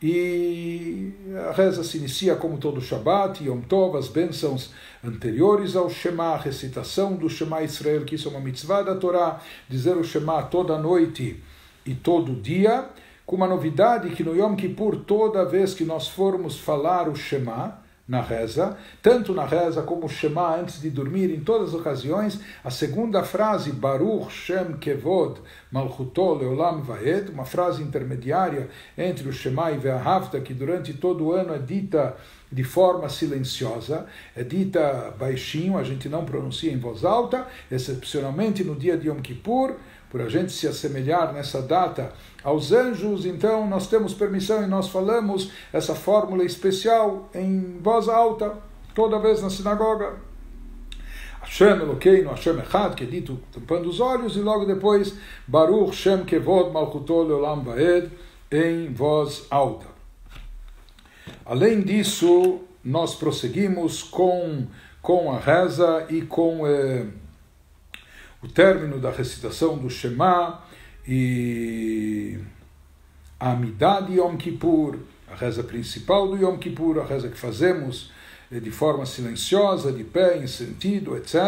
e a reza se inicia como todo Shabbat, Yom Tov, as bênçãos anteriores ao Shema, a recitação do Shema Israel, que isso é uma mitzvah da Torá, dizer o Shema toda noite e todo dia, com uma novidade que no Yom Kippur, toda vez que nós formos falar o Shema na reza, tanto na reza como o Shema antes de dormir, em todas as ocasiões, a segunda frase, Baruch Shem Kevod Malchuto Leolam Vaed, uma frase intermediária entre o Shema e Ve'ahavta, que durante todo o ano é dita de forma silenciosa, é dita baixinho, a gente não pronuncia em voz alta, excepcionalmente no dia de Yom Kippur, por a gente se assemelhar nessa data aos anjos, então nós temos permissão e nós falamos essa fórmula especial em voz alta, toda vez na sinagoga. Hashem Elokeinu, Hashem Echad, que é dito tampando os olhos, e logo depois, Baruch Shem Kevod Malchuto Leolam Vaed, em voz alta. Além disso, nós prosseguimos com a reza e com o término da recitação do Shema e a Amidah de Yom Kippur, a reza principal do Yom Kippur, a reza que fazemos de forma silenciosa, de pé, em sentido, etc.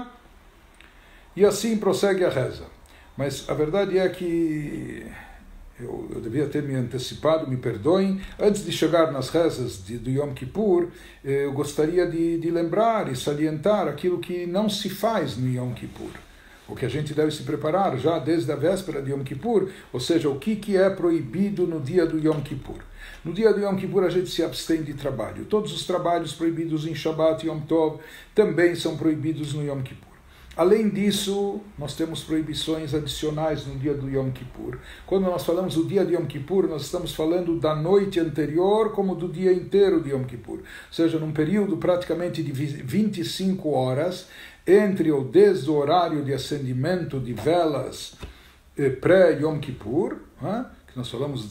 E assim prossegue a reza. Mas a verdade é que eu devia ter me antecipado, me perdoem. Antes de chegar nas rezas do Yom Kippur, eu gostaria de lembrar e salientar aquilo que não se faz no Yom Kippur. O que a gente deve se preparar já desde a véspera de Yom Kippur, ou seja, o que é proibido no dia do Yom Kippur. No dia do Yom Kippur a gente se abstém de trabalho. Todos os trabalhos proibidos em Shabbat e Yom Tov também são proibidos no Yom Kippur. Além disso, nós temos proibições adicionais no dia do Yom Kippur. Quando nós falamos do dia de Yom Kippur, nós estamos falando da noite anterior como do dia inteiro de Yom Kippur. Ou seja, num período praticamente de 25 horas, desde o horário de acendimento de velas pré-Yom Kippur, que nós falamos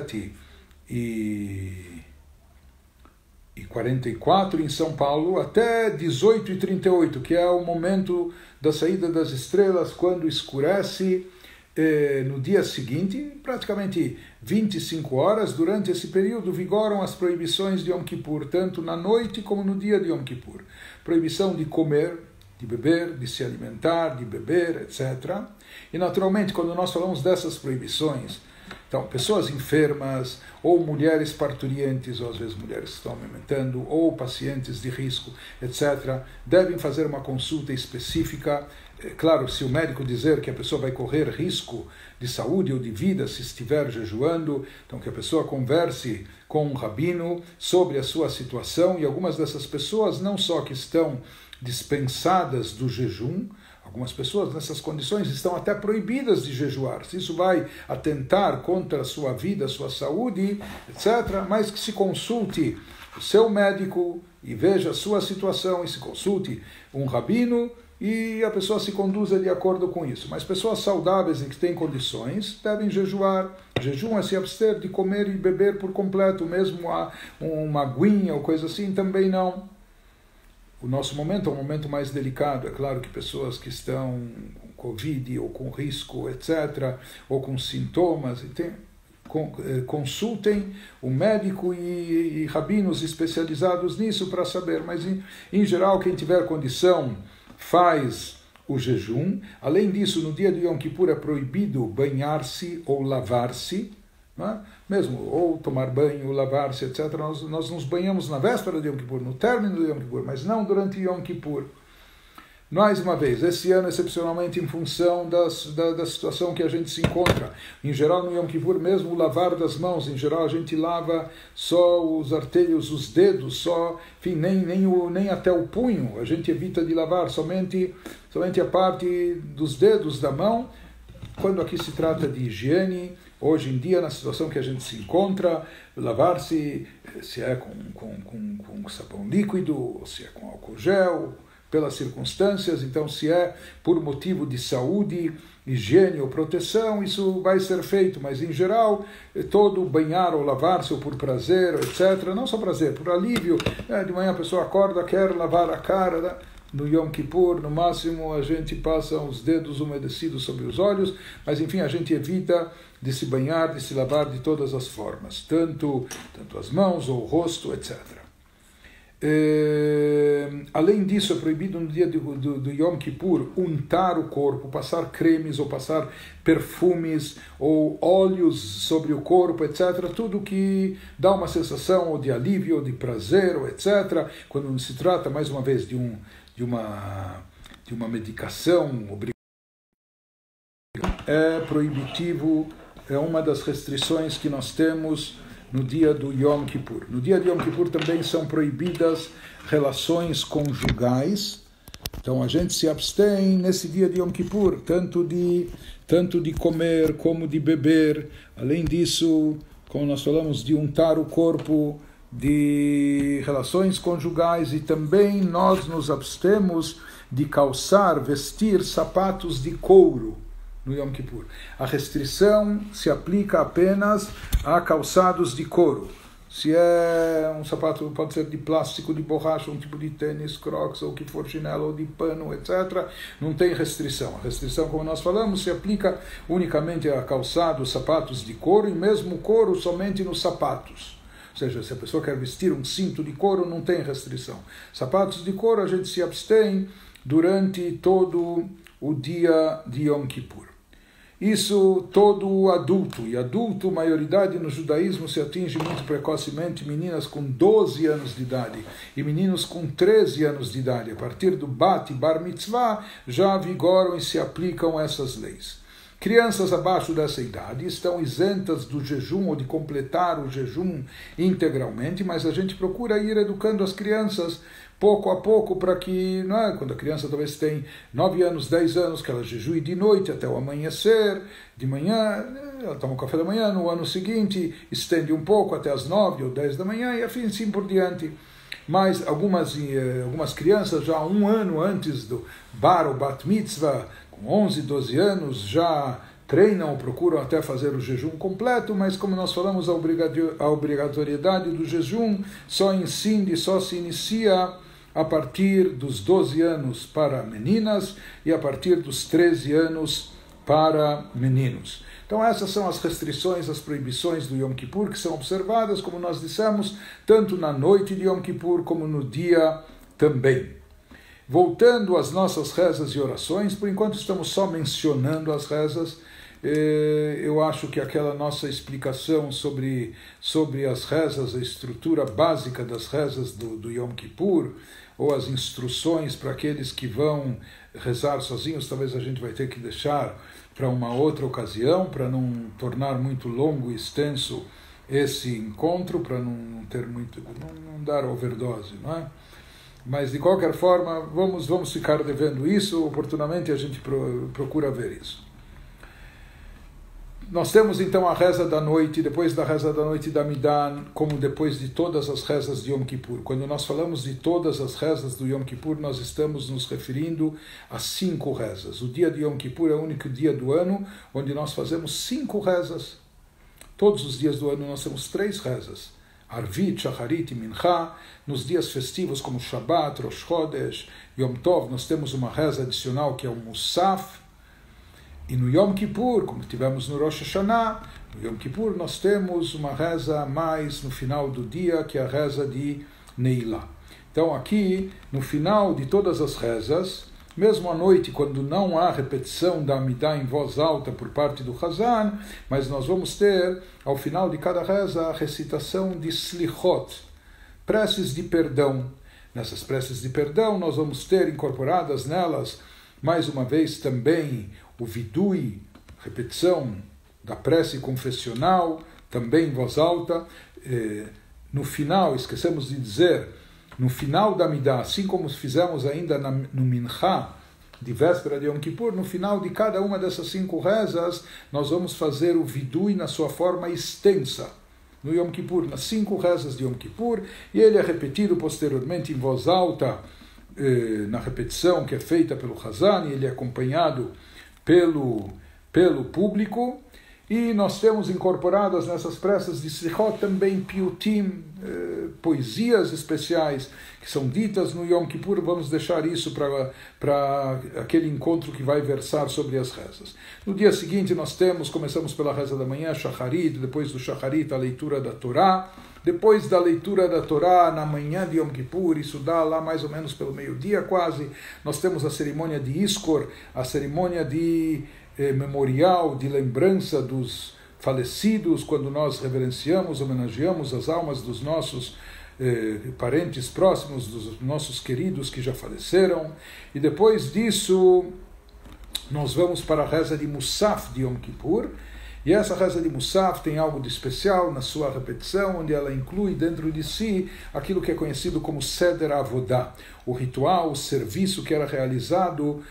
17h44 em São Paulo, até 18h38, que é o momento da saída das estrelas, quando escurece no dia seguinte, praticamente 25 horas. Durante esse período vigoram as proibições de Yom Kippur, tanto na noite como no dia de Yom Kippur. Proibição de comer, de beber, de se alimentar, de beber, etc. E naturalmente, quando nós falamos dessas proibições, então, pessoas enfermas, ou mulheres parturientes, ou às vezes mulheres que estão amamentando, ou pacientes de risco, etc., devem fazer uma consulta específica. Claro, se o médico dizer que a pessoa vai correr risco de saúde ou de vida se estiver jejuando, então que a pessoa converse com um rabino sobre a sua situação, e algumas dessas pessoas não só que estão dispensadas do jejum, algumas pessoas nessas condições estão até proibidas de jejuar. Se isso vai atentar contra a sua vida, a sua saúde, etc., mas que se consulte o seu médico e veja a sua situação, e se consulte um rabino, e a pessoa se conduza de acordo com isso. Mas pessoas saudáveis e que têm condições devem jejuar. Jejum é se abster de comer e beber por completo, mesmo uma aguinha ou coisa assim, também não. O nosso momento é um momento mais delicado. É claro que pessoas que estão com Covid ou com risco, etc., ou com sintomas, consultem o médico e rabinos especializados nisso para saber. Mas, em geral, quem tiver condição faz o jejum. Além disso, no dia de Yom Kippur é proibido banhar-se ou lavar-se, mesmo, ou tomar banho, ou lavar-se, etc. Nós nos banhamos na véspera de Yom Kippur, no término de Yom Kippur, mas não durante Yom Kippur. Mais uma vez, esse ano excepcionalmente em função da situação que a gente se encontra. Em geral, no Yom Kippur, mesmo o lavar das mãos, em geral a gente lava só os artelhos, os dedos, só, enfim, nem até o punho, a gente evita de lavar somente a parte dos dedos da mão, quando aqui se trata de higiene. Hoje em dia, na situação que a gente se encontra, lavar-se, se é com sabão líquido, ou se é com álcool gel, pelas circunstâncias, então se é por motivo de saúde, higiene ou proteção, isso vai ser feito, mas em geral, todo banhar ou lavar-se, ou por prazer, etc., não só prazer, por alívio, de manhã a pessoa acorda, quer lavar a cara, no Yom Kippur, no máximo, a gente passa os dedos umedecidos sobre os olhos, mas enfim, a gente evita de se banhar, de se lavar de todas as formas, tanto as mãos ou o rosto, etc. Além disso, é proibido no dia do Yom Kippur untar o corpo, passar cremes ou passar perfumes ou óleos sobre o corpo, etc. Tudo que dá uma sensação ou de alívio, ou de prazer, ou etc. Quando se trata, mais uma vez, de uma medicação é proibitivo, é uma das restrições que nós temos no dia do Yom Kippur. No dia de Yom Kippur também são proibidas relações conjugais, Então a gente se abstém nesse dia de Yom Kippur, tanto de comer como de beber. Além disso, como nós falamos, de untar o corpo, de relações conjugais, e também nós nos abstemos de calçar, vestir sapatos de couro no Yom Kippur. A restrição se aplica apenas a calçados de couro. Se é um sapato, pode ser de plástico, de borracha, um tipo de tênis, crocs, ou que for chinelo, ou de pano, etc., não tem restrição. A restrição, como nós falamos, se aplica unicamente a calçados, sapatos de couro, e mesmo couro somente nos sapatos. Ou seja, se a pessoa quer vestir um cinto de couro, não tem restrição. Sapatos de couro a gente se abstém durante todo o dia de Yom Kippur. Isso todo adulto, e adulto, maioridade no judaísmo se atinge muito precocemente, meninas com 12 anos de idade e meninos com 13 anos de idade. A partir do Bat e Bar Mitzvah já vigoram e se aplicam essas leis. Crianças abaixo dessa idade estão isentas do jejum ou de completar o jejum integralmente, mas a gente procura ir educando as crianças pouco a pouco para que, não é, quando a criança talvez tem 9 anos, 10 anos, que ela jejue de noite até o amanhecer, de manhã, ela toma um café da manhã, no ano seguinte estende um pouco até as 9 ou 10 da manhã e assim por diante. Mas algumas crianças já 1 ano antes do Bar ou Bat Mitzvah, com 11, 12 anos, já treinam ou procuram até fazer o jejum completo, mas como nós falamos, a obrigatoriedade do jejum só se inicia a partir dos 12 anos para meninas e a partir dos 13 anos para meninos. Então essas são as restrições, as proibições do Yom Kippur que são observadas, como nós dissemos, tanto na noite de Yom Kippur como no dia também. Voltando às nossas rezas e orações, por enquanto estamos só mencionando as rezas. Eu acho que aquela nossa explicação sobre as rezas, a estrutura básica das rezas do Yom Kippur, ou as instruções para aqueles que vão rezar sozinhos, talvez a gente vai ter que deixar para uma outra ocasião, para não tornar muito longo e extenso esse encontro, para não dar overdose, não é? Mas de qualquer forma, vamos ficar devendo isso, oportunamente a gente procura ver isso. Nós temos então a reza da noite, depois da reza da noite da Amidah, como depois de todas as rezas de Yom Kippur. Quando nós falamos de todas as rezas do Yom Kippur, nós estamos nos referindo a 5 rezas. O dia de Yom Kippur é o único dia do ano onde nós fazemos 5 rezas. Todos os dias do ano nós temos 3 rezas. Arvit, Shacharit e Mincha. Nos dias festivos como Shabbat, Rosh Chodesh, Yom Tov, nós temos uma reza adicional que é o Musaf. E no Yom Kippur, como tivemos no Rosh Hashanah, no Yom Kippur nós temos uma reza a mais no final do dia, que é a reza de Neilá. Então aqui, no final de todas as rezas, mesmo à noite, quando não há repetição da Amidah em voz alta por parte do Hazan, mas nós vamos ter, ao final de cada reza, a recitação de Slichot, preces de perdão. Nessas preces de perdão, nós vamos ter incorporadas nelas, mais uma vez também, o vidui, repetição da prece confessional, também em voz alta. No final, esquecemos de dizer, no final da Amidah, assim como fizemos ainda no Mincha, de véspera de Yom Kippur, no final de cada uma dessas 5 rezas, nós vamos fazer o vidui na sua forma extensa. No Yom Kippur, nas 5 rezas de Yom Kippur, e ele é repetido posteriormente em voz alta, na repetição que é feita pelo Hazan, e ele é acompanhado pelo público, e nós temos incorporadas nessas preces de Slichot também piutim, poesias especiais que são ditas no Yom Kippur. Vamos deixar isso para aquele encontro que vai versar sobre as rezas. No dia seguinte nós começamos pela reza da manhã, Shacharit, depois do Shacharit a leitura da Torá. Depois da leitura da Torá, na manhã de Yom Kippur, isso dá lá mais ou menos pelo meio-dia quase, nós temos a cerimônia de Iskor, a cerimônia de memorial, de lembrança dos falecidos, quando nós reverenciamos, homenageamos as almas dos nossos parentes próximos, dos nossos queridos que já faleceram. E depois disso, nós vamos para a reza de Musaf de Yom Kippur, E essa reza de Musaf tem algo de especial na sua repetição, onde ela inclui dentro de si aquilo que é conhecido como Seder Avodah, o ritual, o serviço que era realizado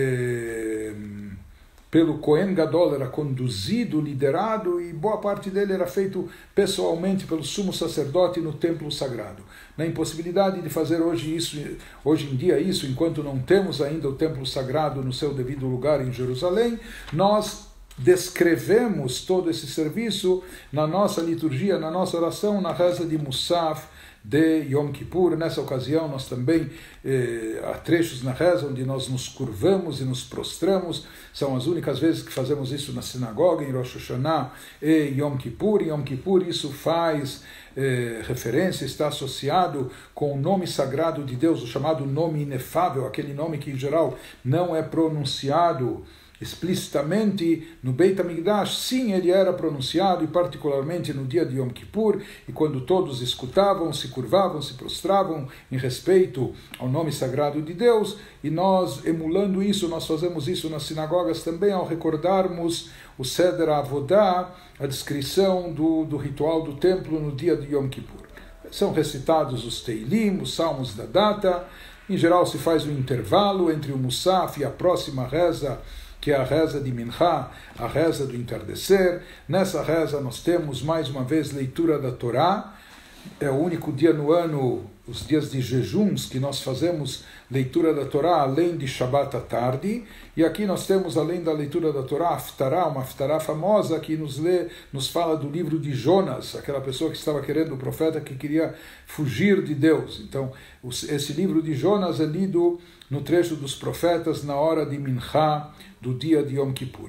pelo Kohen Gadol, era conduzido, liderado, e boa parte dele era feito pessoalmente pelo sumo sacerdote no templo sagrado. Na impossibilidade de fazer hoje em dia isso, enquanto não temos ainda o templo sagrado no seu devido lugar em Jerusalém, nós descrevemos todo esse serviço na nossa liturgia, na nossa oração, na reza de Musaf de Yom Kippur. Nessa ocasião nós também há trechos na reza onde nós nos curvamos e nos prostramos. São as únicas vezes que fazemos isso na sinagoga, em Rosh Hashanah e Yom Kippur. Em Yom Kippur isso faz referência, está associado com o nome sagrado de Deus, o chamado nome inefável, aquele nome que em geral não é pronunciado explicitamente no Beit HaMikdash. Sim, ele era pronunciado, e particularmente no dia de Yom Kippur, e quando todos escutavam, se curvavam, se prostravam em respeito ao nome sagrado de Deus. E nós, emulando isso, nós fazemos isso nas sinagogas também, ao recordarmos o Seder Avodah, a descrição do ritual do templo no dia de Yom Kippur. São recitados os Teilim, os salmos da data. Em geral se faz um intervalo entre o Musaf e a próxima reza, que é a reza de Minha, a reza do entardecer. Nessa reza nós temos mais uma vez leitura da Torá. É o único dia no ano, os dias de jejuns, que nós fazemos leitura da Torá além de Shabbat à tarde. E aqui nós temos, além da leitura da Torá, Haftará, uma Haftará famosa que nos fala do livro de Jonas, aquela pessoa que estava querendo, o profeta que queria fugir de Deus. Então, esse livro de Jonas é lido no trecho dos profetas na hora de Minha, do dia de Yom Kippur.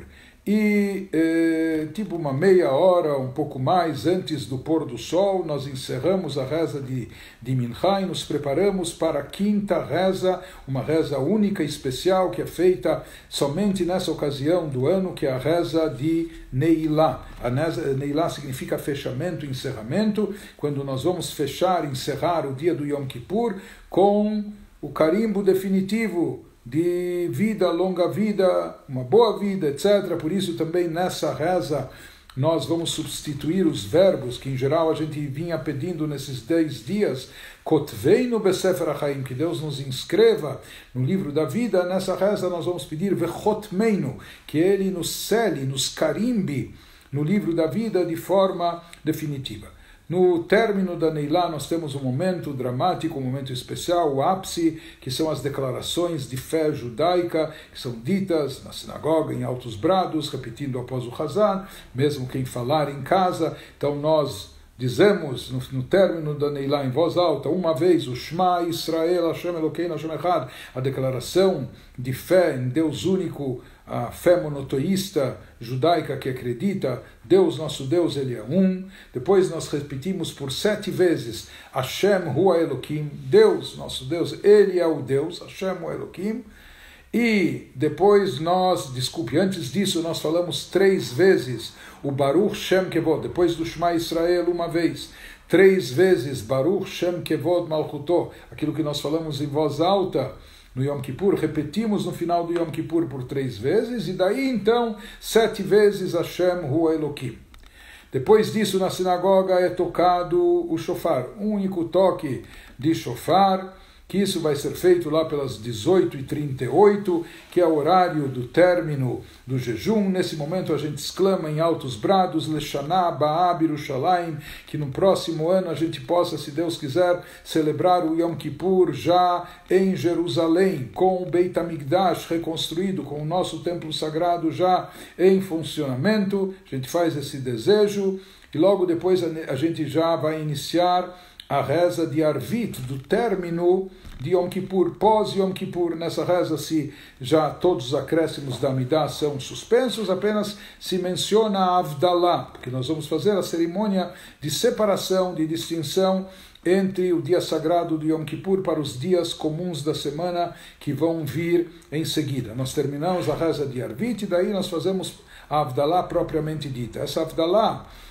E tipo uma meia hora, um pouco mais, antes do pôr do sol, nós encerramos a reza de Minha e nos preparamos para a quinta reza, uma reza única e especial que é feita somente nessa ocasião do ano, que é a reza de Neilá. A Neilá significa fechamento, encerramento, quando nós vamos encerrar o dia do Yom Kippur com o carimbo definitivo de vida, longa vida, uma boa vida, etc. Por isso também nessa reza nós vamos substituir os verbos que em geral a gente vinha pedindo nesses 10 dias, Kotveinu besefer hachaim, que Deus nos inscreva no livro da vida. Nessa reza nós vamos pedir Vechotmeinu, que Ele nos cele, nos carimbe no livro da vida de forma definitiva. No término da Neilá nós temos um momento dramático, um momento especial, o ápice, que são as declarações de fé judaica, que são ditas na sinagoga em altos brados, repetindo após o Hazan, mesmo quem falar em casa. Então nós dizemos no término da Neilá em voz alta, uma vez, o Shema Israel, Hashem Elokeinu, Hashem Echad, a declaração de fé em Deus único, a fé monoteísta judaica que acredita, Deus, nosso Deus, Ele é um. Depois nós repetimos por 7 vezes, Hashem Hua Elokim, Deus, nosso Deus, Ele é o Deus, Hashem Hua Elokim. E depois antes disso nós falamos 3 vezes o Baruch Shem Kevod, depois do Shema Israel uma vez, 3 vezes Baruch Shem Kevod Malchuto, aquilo que nós falamos em voz alta no Yom Kippur, repetimos no final do Yom Kippur por 3 vezes, e daí então 7 vezes Hashem Hua Elokim. Depois disso na sinagoga é tocado o shofar, um único toque de shofar, que isso vai ser feito lá pelas 18h38, que é o horário do término do jejum. Nesse momento a gente exclama em altos brados, Leshaná Ba'ab Yerushalayim, que no próximo ano a gente possa, se Deus quiser, celebrar o Yom Kippur já em Jerusalém, com o Beit HaMikdash reconstruído, com o nosso templo sagrado já em funcionamento. A gente faz esse desejo e logo depois a gente já vai iniciar a reza de Arvit, do término de Yom Kippur, pós Yom Kippur. Nessa reza já todos os acréscimos da Amidah são suspensos, apenas se menciona a Avdalá, porque nós vamos fazer a cerimônia de separação, de distinção entre o dia sagrado do Yom Kippur para os dias comuns da semana que vão vir em seguida. Nós terminamos a reza de Arvit e daí nós fazemos a Avdalá propriamente dita. Essa Avdalá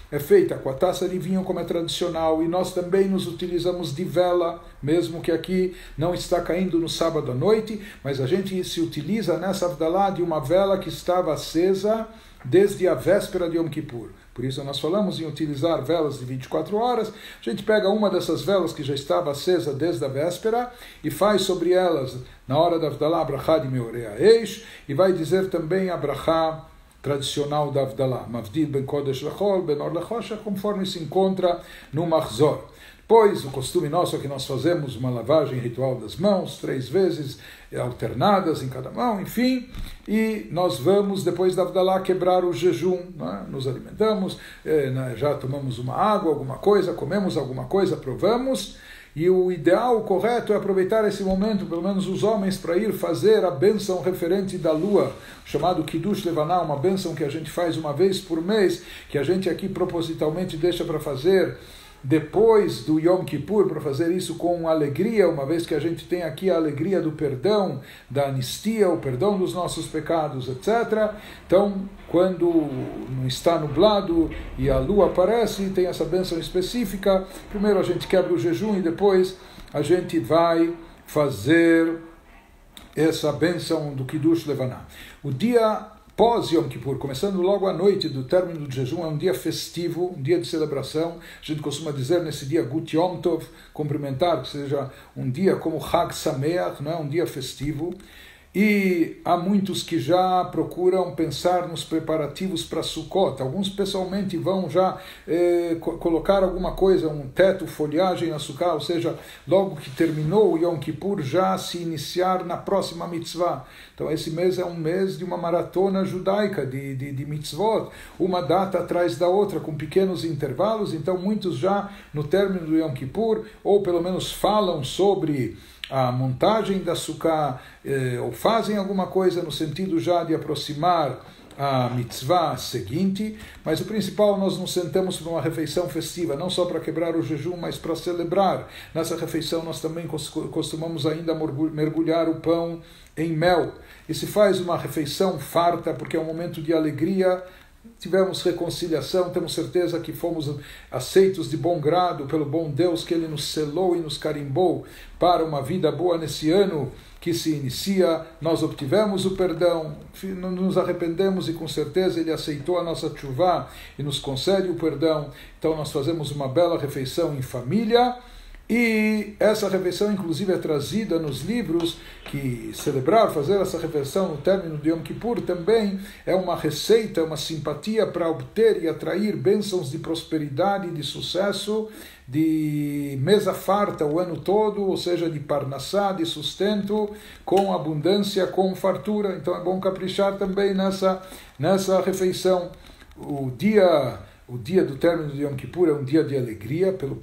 é feita com a taça de vinho, como é tradicional, e nós também nos utilizamos de vela, mesmo que aqui não está caindo no sábado à noite, mas a gente se utiliza nessa Havdalah de uma vela que estava acesa desde a véspera de Yom Kippur. Por isso nós falamos em utilizar velas de 24 horas. A gente pega uma dessas velas que já estava acesa desde a véspera e faz sobre elas, na hora da Havdalah, a brachá de Meorei Eish, e vai dizer também a brachá tradicional da Havdalah, Mavdil ben Kodesh Lechol, ben Or Lechosha, conforme se encontra no Mahzor. Pois o costume nosso é que nós fazemos uma lavagem ritual das mãos, 3 vezes, alternadas em cada mão, enfim, e nós vamos, depois da Havdalah, quebrar o jejum, né? Nos alimentamos, já tomamos uma água, alguma coisa, comemos alguma coisa, provamos, e o ideal, o correto, é aproveitar esse momento, pelo menos os homens, para ir fazer a bênção referente da lua, chamado Kiddush Levaná, uma bênção que a gente faz uma vez por mês, que a gente aqui propositalmente deixa para fazer depois do Yom Kippur, para fazer isso com alegria, uma vez que a gente tem aqui a alegria do perdão, da anistia, o perdão dos nossos pecados, etc. Então, quando não está nublado e a lua aparece, tem essa bênção específica, primeiro a gente quebra o jejum e depois a gente vai fazer essa bênção do Kiddush Levaná. O dia pós Yom Kippur, começando logo à noite do término do jejum, é um dia festivo, um dia de celebração. A gente costuma dizer nesse dia Gut Yom Tov, cumprimentar, que seja um dia como Chag Sameach, não é? Um dia festivo. E há muitos que já procuram pensar nos preparativos para Sukkot. Alguns pessoalmente vão já colocar alguma coisa, um teto, folhagem na Sukkot, ou seja, logo que terminou o Yom Kippur, já se iniciar na próxima mitzvah. Então esse mês é um mês de uma maratona judaica de mitzvot, uma data atrás da outra, com pequenos intervalos. Então muitos já no término do Yom Kippur, ou pelo menos falam sobre a montagem da Sukkah, ou fazem alguma coisa no sentido já de aproximar a mitzvah seguinte, mas o principal, nós nos sentamos para uma refeição festiva, não só para quebrar o jejum, mas para celebrar. Nessa refeição nós também costumamos ainda mergulhar o pão em mel, e se faz uma refeição farta, porque é um momento de alegria. Tivemos reconciliação, temos certeza que fomos aceitos de bom grado pelo bom Deus, que Ele nos selou e nos carimbou para uma vida boa nesse ano que se inicia. Nós obtivemos o perdão, nos arrependemos e com certeza Ele aceitou a nossa tchuvá e nos concede o perdão. Então nós fazemos uma bela refeição em família. E essa refeição, inclusive, é trazida nos livros, que celebrar, fazer essa refeição no término de Yom Kippur também é uma receita, uma simpatia para obter e atrair bênçãos de prosperidade, de sucesso, de mesa farta o ano todo, ou seja, de parnassá, de sustento, com abundância, com fartura. Então é bom caprichar também nessa refeição. O dia do término de Yom Kippur é um dia de alegria pelo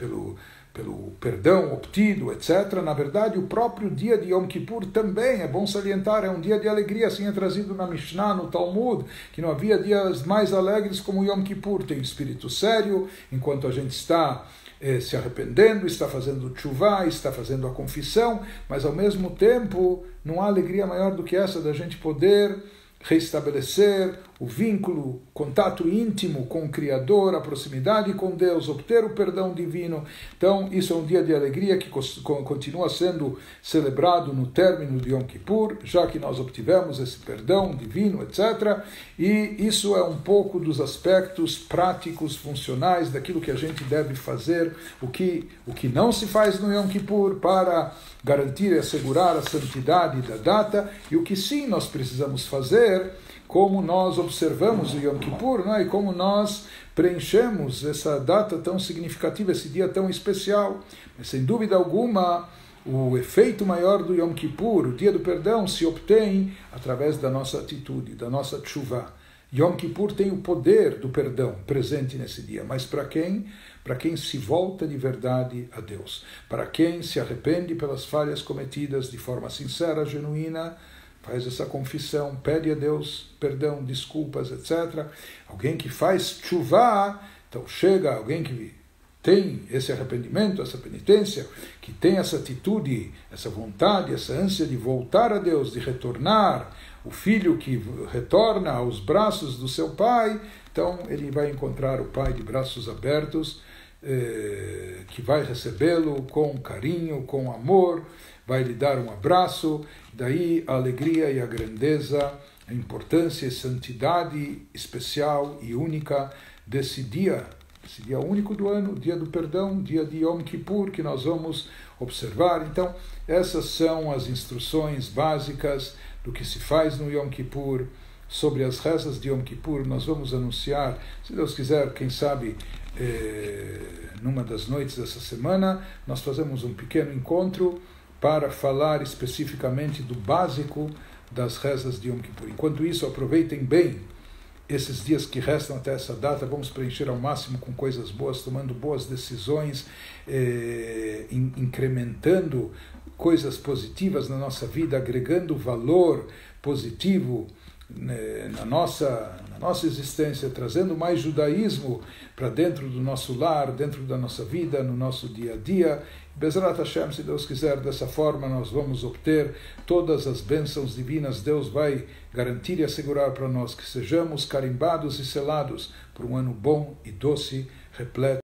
perdão obtido, etc. Na verdade, o próprio dia de Yom Kippur também, é bom salientar, é um dia de alegria, assim é trazido na Mishnah, no Talmud, que não havia dias mais alegres como Yom Kippur. Tem espírito sério, enquanto a gente está se arrependendo, está fazendo tchuvá, está fazendo a confissão, mas ao mesmo tempo não há alegria maior do que essa, da gente poder restabelecer o vínculo, contato íntimo com o Criador, a proximidade com Deus, obter o perdão divino. Então, isso é um dia de alegria que continua sendo celebrado no término de Yom Kippur, já que nós obtivemos esse perdão divino, etc. E isso é um pouco dos aspectos práticos, funcionais, daquilo que a gente deve fazer, o que não se faz no Yom Kippur para garantir e assegurar a santidade da data, e o que sim nós precisamos fazer, como nós observamos o Yom Kippur, né? E como nós preenchemos essa data tão significativa, esse dia tão especial. Mas, sem dúvida alguma, o efeito maior do Yom Kippur, o dia do perdão, se obtém através da nossa atitude, da nossa tchuvá. Yom Kippur tem o poder do perdão presente nesse dia, mas para quem? Para quem se volta de verdade a Deus, para quem se arrepende pelas falhas cometidas de forma sincera, genuína, faz essa confissão, pede a Deus perdão, desculpas, etc. Alguém que faz tchuvá, então chega alguém que tem esse arrependimento, essa penitência, que tem essa atitude, essa vontade, essa ânsia de voltar a Deus, de retornar o filho que retorna aos braços do seu pai, então ele vai encontrar o pai de braços abertos, que vai recebê-lo com carinho, com amor, vai lhe dar um abraço. Daí a alegria e a grandeza, a importância e santidade especial e única desse dia, esse dia único do ano, dia do perdão, dia de Yom Kippur, que nós vamos observar. Então, essas são as instruções básicas do que se faz no Yom Kippur. Sobre as rezas de Yom Kippur, nós vamos anunciar, se Deus quiser, quem sabe, numa das noites dessa semana, nós fazemos um pequeno encontro para falar especificamente do básico das rezas de Yom Kippur. Enquanto isso, aproveitem bem esses dias que restam até essa data, vamos preencher ao máximo com coisas boas, tomando boas decisões, incrementando coisas positivas na nossa vida, agregando valor positivo na nossa existência, trazendo mais judaísmo para dentro do nosso lar, dentro da nossa vida, no nosso dia a dia. Bezrat Hashem, se Deus quiser, dessa forma nós vamos obter todas as bênçãos divinas. Deus vai garantir e assegurar para nós que sejamos carimbados e selados por um ano bom e doce, repleto